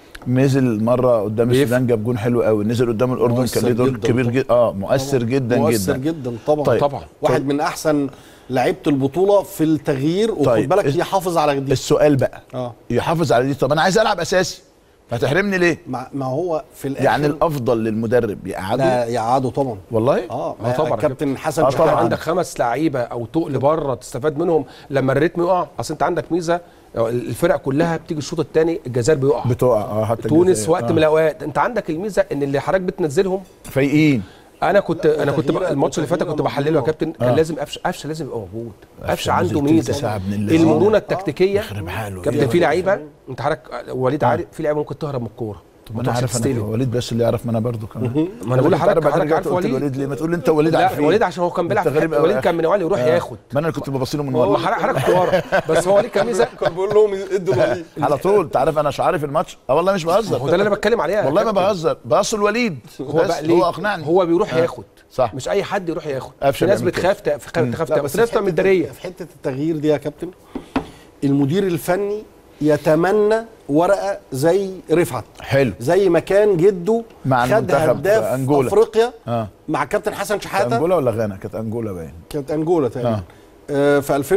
نزل مره قدام السودان جاب جون حلو قوي، نزل قدام الاردن كان له دور كبير جدا اه مؤثر طبعًا. جدا مؤثر جدا جدا طبعا طيب. طبعا واحد طيب. من احسن لعيبه البطوله في التغيير وخد طيب. بالك يحافظ على دي. السؤال بقى اه يحافظ على دي، طب انا عايز العب اساسي هتحرمني ليه؟ ما هو في الاخر يعني الافضل للمدرب يقعده. لا يقعده طبعا والله اه, آه طبعا كابتن حسن آه طبعا عندك خمس لعيبه او تقل بره تستفاد منهم لما الريتم يقع. اصل انت عندك ميزه الفرق كلها بتيجي الشوط الثاني الجزائر بيقع بتقع اه حتى تونس وقت آه. من الاوقات انت عندك الميزه ان اللي حضرتك بتنزلهم فايقين. انا كنت انا كنت الماتش اللي فات كنت بحلله يا كابتن كان آه. لازم قفشه قفشه لازم يبقى موجود. قفشه عنده ميزه المرونه التكتيكيه كابتن. في لعيبه انت حضرتك وليد عارف في لعيبه ممكن تهرب من الكوره. طب انا عارف انا وليد بس اللي يعرف، ما انا برضو كمان ما انا بقول لحضرتك حضرتك عارف وليد. وليد ليه ما تقول انت وليد عارف؟ لا وليد عشان هو كان بيلعب وليد كان من ولي يروح آه. ياخد. ما انا كنت ببص له من ورا. ما حضرتك كنت ورا بس هو وليد كان ميزه كان بيقول لهم ادوا وليد على طول. انت عارف انا شعاري في الماتش اه والله مش بهزر، هو ده اللي انا بتكلم عليه والله ما بهزر، باص الوليد هو هو اقنعني. هو بيروح ياخد صح، مش اي حد يروح ياخد. في ناس بتخاف تخاف بس ناس تعمل دريه في حته التغيير دي يا كابتن. المدير الفني يتمنى ورقه زي رفعت حلو زي ما كان جده مع خد هداف أنجولا. افريقيا آه. مع كابتن حسن شحاته. انجولا ولا غانا؟ كانت انجولا باين، كانت انجولا تقريبا آه. آه في ألفين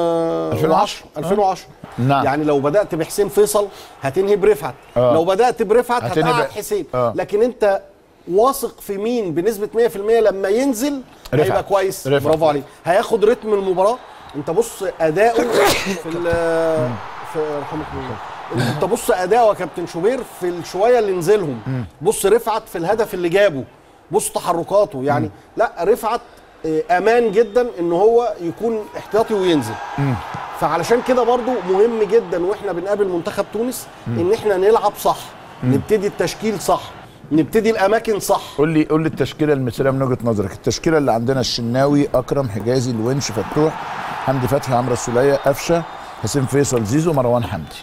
وعشرة ألفين وعشرة آه. نعم. يعني لو بدات بحسين فيصل هتنهي برفعت آه. لو بدات برفعت هتقعد حسين آه. لكن انت واثق في مين بنسبه مية في المية لما ينزل هيبقى كويس. برافو عليك، هياخد رتم المباراه. انت بص اداؤه في في رحمك الله، انت بص اداؤه يا كابتن شوبير في الشويه اللي نزلهم، بص رفعت في الهدف اللي جابه، بص تحركاته يعني. لا رفعت امان جدا ان هو يكون احتياطي وينزل. فعلشان كده برضو مهم جدا واحنا بنقابل منتخب تونس ان احنا نلعب صح، نبتدي التشكيل صح، نبتدي الاماكن صح. قول لي قول لي التشكيله المثاليه من وجهه نظرك. التشكيله اللي عندنا الشناوي، اكرم، حجازي، الونش، فتوح، حمدي فتحي، عمرو السوليه، قفشه، حسين فيصل، زيزو، مروان حمدي.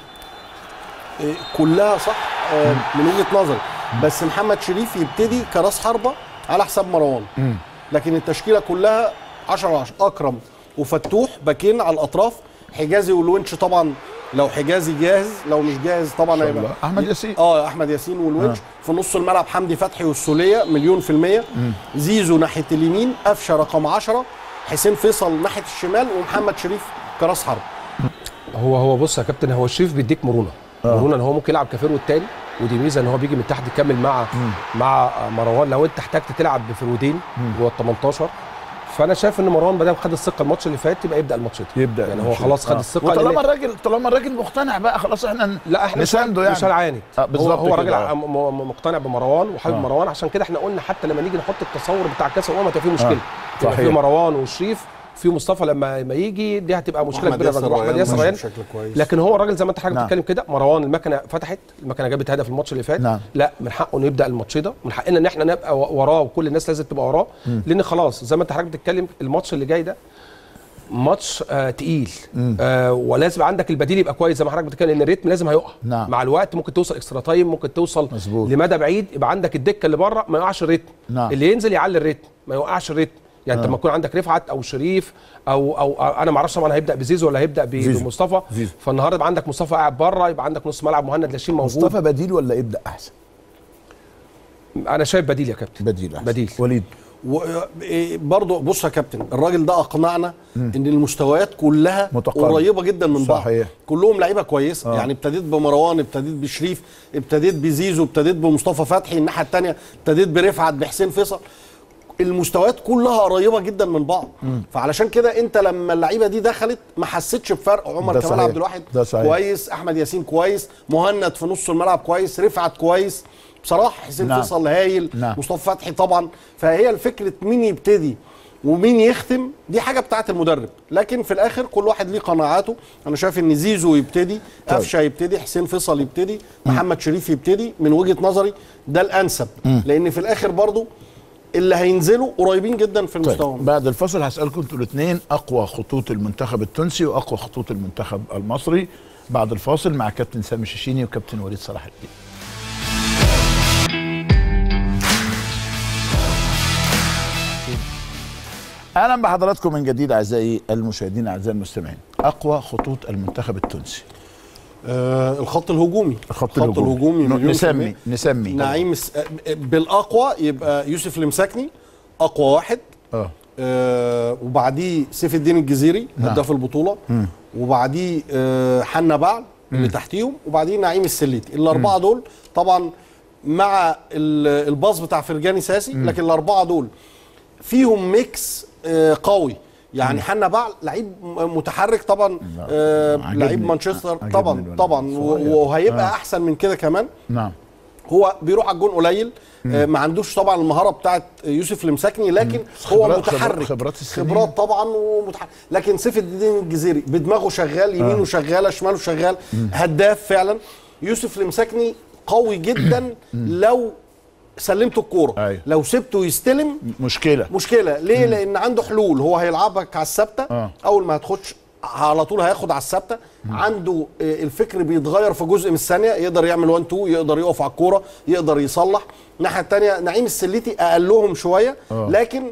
إيه كلها صح آه من وجهه نظري، بس محمد شريف يبتدي كراس حربه على حساب مروان. م. لكن التشكيله كلها عشرة على عشرة. اكرم وفتوح باكين على الاطراف، حجازي والونش طبعا لو حجازي جاهز، لو مش جاهز طبعا هيبقى احمد ياسين. اه احمد ياسين والونش آه. في نص الملعب حمدي فتحي والسوليه مليون في الميه. م. زيزو ناحيه اليمين، قفشه رقم عشرة، حسين فيصل ناحيه الشمال، ومحمد شريف كراس حرب. هو هو بص يا كابتن، هو شريف بيديك مرونه آه. مرونه ان هو ممكن يلعب كفيرو الثاني، ودي ميزه ان هو بيجي من تحت يكمل مع م. مع مروان لو انت احتجت تلعب بفرودين جوه ال تمنتاشر. فانا شايف ان مروان ما دام خد الثقه الماتش اللي فات يبقى يبدا الماتش ده يبدا يعني هو خلاص خد الثقه. وطالما الراجل طالما الراجل مقتنع بقى خلاص احنا لا احنا نسانده يعني مش هنعاند. آه هو, هو راجل آه. مقتنع بمروان وحابب آه. مروان، عشان كده احنا قلنا حتى لما نيجي نحط التصور بتاع كاس الامم هتبقى فيه مشكله. آه. صحيح. في مروان وشريف في مصطفى لما ما يجي دي هتبقى مشكله كبيره. واحمد ياسر ريان لكن هو الراجل زي ما انت حضرتك بتتكلم نعم. كده مروان المكنه فتحت، المكنه جابت هدف الماتش اللي فات نعم. لا من حقه انه يبدا الماتش ده، من حقنا ان احنا نبقى وراه وكل الناس لازم تبقى وراه، لان خلاص زي ما انت حضرتك بتتكلم الماتش اللي جاي ده ماتش آه تقيل آه ولازم عندك البديل يبقى كويس زي ما حضرتك بتتكلم ان الريتم لازم هيقع نعم. مع الوقت ممكن توصل اكسترا تايم، ممكن توصل مزبوط. لمدى بعيد يبقى عندك الدكه اللي بره ما يوقعش الريتم نعم. اللي ينزل يعلي الريتم ما يوقعش الريتم يعني انت لما يكون عندك رفعت او شريف او او, أو انا ما اعرفش طبعا هيبدا بزيزو ولا هيبدا بمصطفى، فالنهارده يبقى عندك مصطفى قاعد بره، يبقى عندك نص ملعب مهند لاشين موجود. مصطفى بديل ولا يبدا احسن؟ انا شايف بديل يا كابتن. بديل أحسن. بديل وليد برضه بص يا كابتن الراجل ده اقنعنا مم. ان المستويات كلها متقارب. قريبه جدا من بعض صحيح. كلهم لعيبه كويسه آه. يعني ابتديت بمروان، ابتديت بشريف، ابتديت بزيزو، ابتديت بمصطفى فتحي، الناحيه الثانيه ابتديت برفعت بحسين فيصل، المستويات كلها قريبه جدا من بعض مم. فعلشان كده انت لما اللعيبه دي دخلت ما حسيتش بفرق. عمر كمال عبد الواحد كويس، احمد ياسين كويس، مهند في نص الملعب كويس، رفعت كويس بصراحه، حسين نعم. فيصل هايل نعم. مصطفى فتحي طبعا. فهي الفكره مين يبتدي ومين يختم دي حاجه بتاعه المدرب، لكن في الاخر كل واحد ليه قناعاته. انا شايف ان زيزو يبتدي، قفشه يبتدي، حسين فيصل يبتدي، محمد شريف يبتدي، من وجهه نظري ده الانسب مم. لان في الاخر برضو اللي هينزلوا قريبين جدا في المستوى. طيب. بعد الفصل هسألكم انتوا الاثنين اقوى خطوط المنتخب التونسي واقوى خطوط المنتخب المصري بعد الفاصل مع كابتن سامي الشيشيني وكابتن وليد صلاح الدين. اهلا بحضراتكم من جديد اعزائي المشاهدين اعزائي المستمعين. اقوى خطوط المنتخب التونسي. آه الخط الهجومي. الخط الهجومي, الهجومي نسمي نسمي نعيم بالاقوى يبقى يوسف المساكني اقوى واحد اه, آه وبعديه سيف الدين الجزيري هداف البطوله م. وبعديه آه حنا بعل اللي تحتيهم، وبعديه نعيم السليتي. الاربعه م. دول طبعا مع الباص بتاع فرجاني ساسي م. لكن الاربعه دول فيهم ميكس آه قوي يعني. حنا بعل لعيب متحرك طبعا آه لعيب مانشستر طبعا طبعا وهيبقى آه. احسن من كده كمان. نعم هو بيروح على الجون قليل آه ما عندوش طبعا المهاره بتاعت يوسف المساكني، لكن هو متحرك خبرات خبرات طبعا ومتحرك. لكن سيف الدين الجزيري بدماغه شغال، يمينه آه. شغاله، شماله شغال، مم. هداف فعلا. يوسف المساكني قوي جدا لو سلمته الكوره أيوه. لو سبته يستلم مشكله مشكله ليه؟ مم. لان عنده حلول، هو هيلعبك على الثابته آه. اول ما هتخش على طول هياخد على الثابته، عنده الفكر بيتغير في جزء من الثانيه، يقدر يعمل واحد اتنين، يقدر يقف على الكوره، يقدر يصلح. الناحيه الثانيه نعيم السليتي اقلهم شويه آه. لكن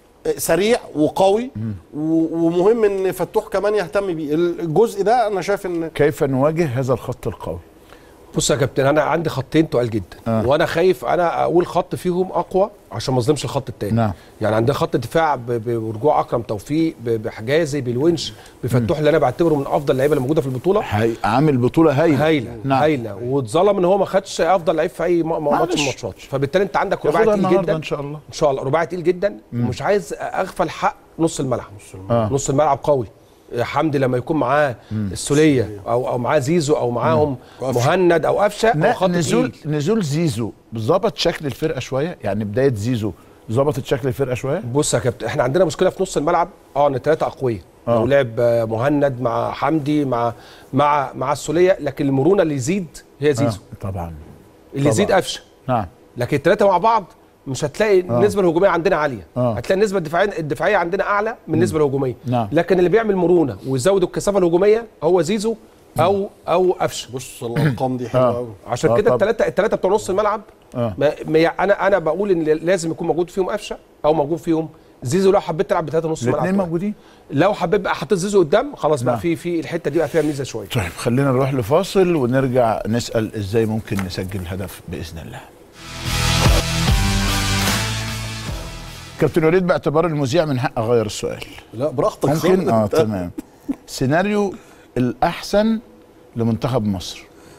سريع وقوي مم. ومهم ان فتوح كمان يهتم بيه الجزء ده. انا شايف ان كيف نواجه هذا الخط القوي؟ بص يا كابتن انا عندي خطين تقال جدا آه. وانا خايف انا اقول خط فيهم اقوى عشان ما اظلمش الخط الثاني. نعم. يعني عندنا خط دفاع برجوع اكرم توفيق، بحجازي، بالونش، بفتوح اللي انا بعتبره من افضل اللعيبه اللي موجوده في البطوله. هي... عامل بطوله هايله هايله نعم. هايله واتظلم ان هو ما خدش افضل لعيب في اي ماتش من الماتشات. فبالتالي انت عندك رباعي تقيل جدا ان شاء الله ان شاء الله رباعي تقيل جدا مم. ومش عايز اغفل حق نص الملعب. نص الملعب, آه. نص الملعب قوي. حمدي لما يكون معاه السوليه او او معاه زيزو او معاهم مهند او قفشه او خط نزول نزول زيزو ظبط شكل الفرقه شويه، يعني بدايه زيزو ظبطت شكل الفرقه شويه. بص يا كابتن احنا عندنا مشكله في نص الملعب اه ان الثلاثه اقوياء آه. لو لعب مهند مع حمدي مع مع مع السوليه، لكن المرونه اللي يزيد هي زيزو آه. طبعا اللي يزيد قفشه. نعم. لكن الثلاثه مع بعض مش هتلاقي آه. النسبه الهجوميه عندنا عاليه آه. هتلاقي النسبه الدفاعيه الدفاعيه عندنا اعلى من النسبه الهجوميه. نعم. لكن اللي بيعمل مرونه ويزود الكثافه الهجوميه هو زيزو او او قفشه. بص الارقام دي حلوه قوي آه. عشان كده الثلاثه الثلاثه بتوع نص الملعب آه. ما انا انا بقول ان لازم يكون موجود فيهم قفشه او موجود فيهم زيزو. لو حبيت تلعب بثلاثه نص ملعب الاثنين موجودين، لو حبيت بقى حطيت زيزو قدام خلاص بقى في في الحته دي بقى فيها ميزه شويه. طيب خلينا نروح لفاصل ونرجع نسال ازاي ممكن نسجل هدف باذن الله. كابتن وليد باعتبار المذيع من حق اغير السؤال. لا براحتك ممكن اه تمام. سيناريو الاحسن لمنتخب مصر.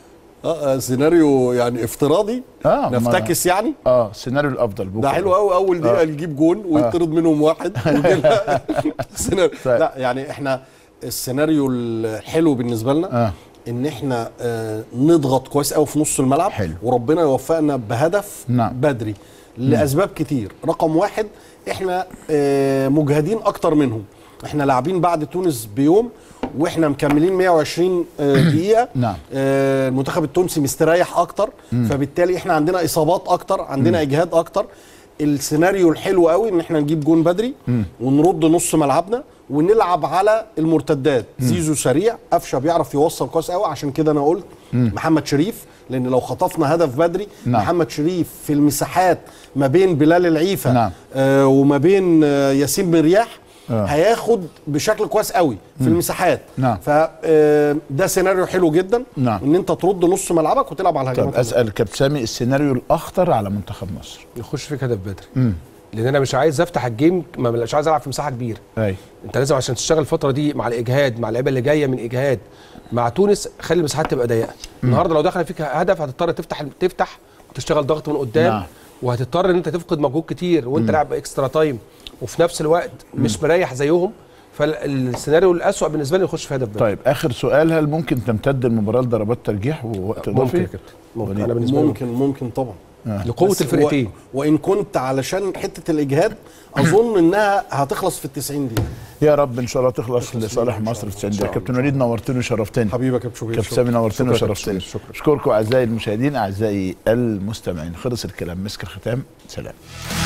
اه سيناريو يعني افتراضي اه نفتكس يعني اه السيناريو الافضل بكره ده حلو قوي. اول دقيقه آه. نجيب جون ويطرد آه. منهم واحد سيناريو. لا يعني احنا السيناريو الحلو بالنسبه لنا آه. ان احنا آه نضغط كويس قوي في نص الملعب حلو. وربنا يوفقنا بهدف نعم. بدري لاسباب كتير. رقم واحد احنا آه مجهدين اكتر منهم. احنا لاعبين بعد تونس بيوم واحنا مكملين مية وعشرين دقيقه. نعم. آه المنتخب التونسي مستريح اكتر مم. فبالتالي احنا عندنا اصابات اكتر، عندنا مم. اجهاد اكتر. السيناريو الحلو قوي ان احنا نجيب جون بدري مم. ونرد نص ملعبنا ونلعب على المرتدات. مم. زيزو سريع، قفشه بيعرف يوصل كويس قوي، عشان كده انا قلت مم. محمد شريف، لان لو خطفنا هدف بدري نعم. محمد شريف في المساحات ما بين بلال العيفه نعم. آه وما بين آه ياسين مرياح آه. هياخد بشكل كويس قوي في مم. المساحات نعم. فده سيناريو حلو جدا نعم. ان انت ترد نص ملعبك وتلعب على الهجمات. طب اسال كابتن سامي، السيناريو الاخطر على منتخب مصر يخش فيك هدف بدري مم. لان انا مش عايز افتح الجيم، مش عايز العب في مساحه كبيره. ايوه انت لازم عشان تشتغل الفتره دي مع الاجهاد، مع اللعيبه اللي جايه من اجهاد، مع تونس خلي المساحات تبقى ضيقه. النهارده لو دخل فيك هدف هتضطر تفتح تفتح وتشتغل ضغط من قدام نعم. وهتضطر ان انت تفقد مجهود كتير وانت لاعب اكسترا تايم وفي نفس الوقت مم. مش مريح زيهم. فالسيناريو الاسوأ بالنسبه لي يخش في هدف بدري. طيب اخر سؤال، هل ممكن تمتد المباراه لضربات ترجيح ووقت اضافي؟ ممكن يا كابتن ممكن. انا بالنسبه ممكن ممكن طبعا آه. لقوه الفرقتين و... وان كنت علشان حته الاجهاد اظن انها هتخلص في التسعين دقيقه. يا رب ان شاء الله تخلص لصالح مصر في تسعين دقيقه. كابتن وليد نورتني وشرفتني. حبيبي يا كابتن شوبير. كابتن سامي نورتني وشرفتني. اشكركم اعزائي المشاهدين اعزائي المستمعين. خلص الكلام، مسك الختام، سلام.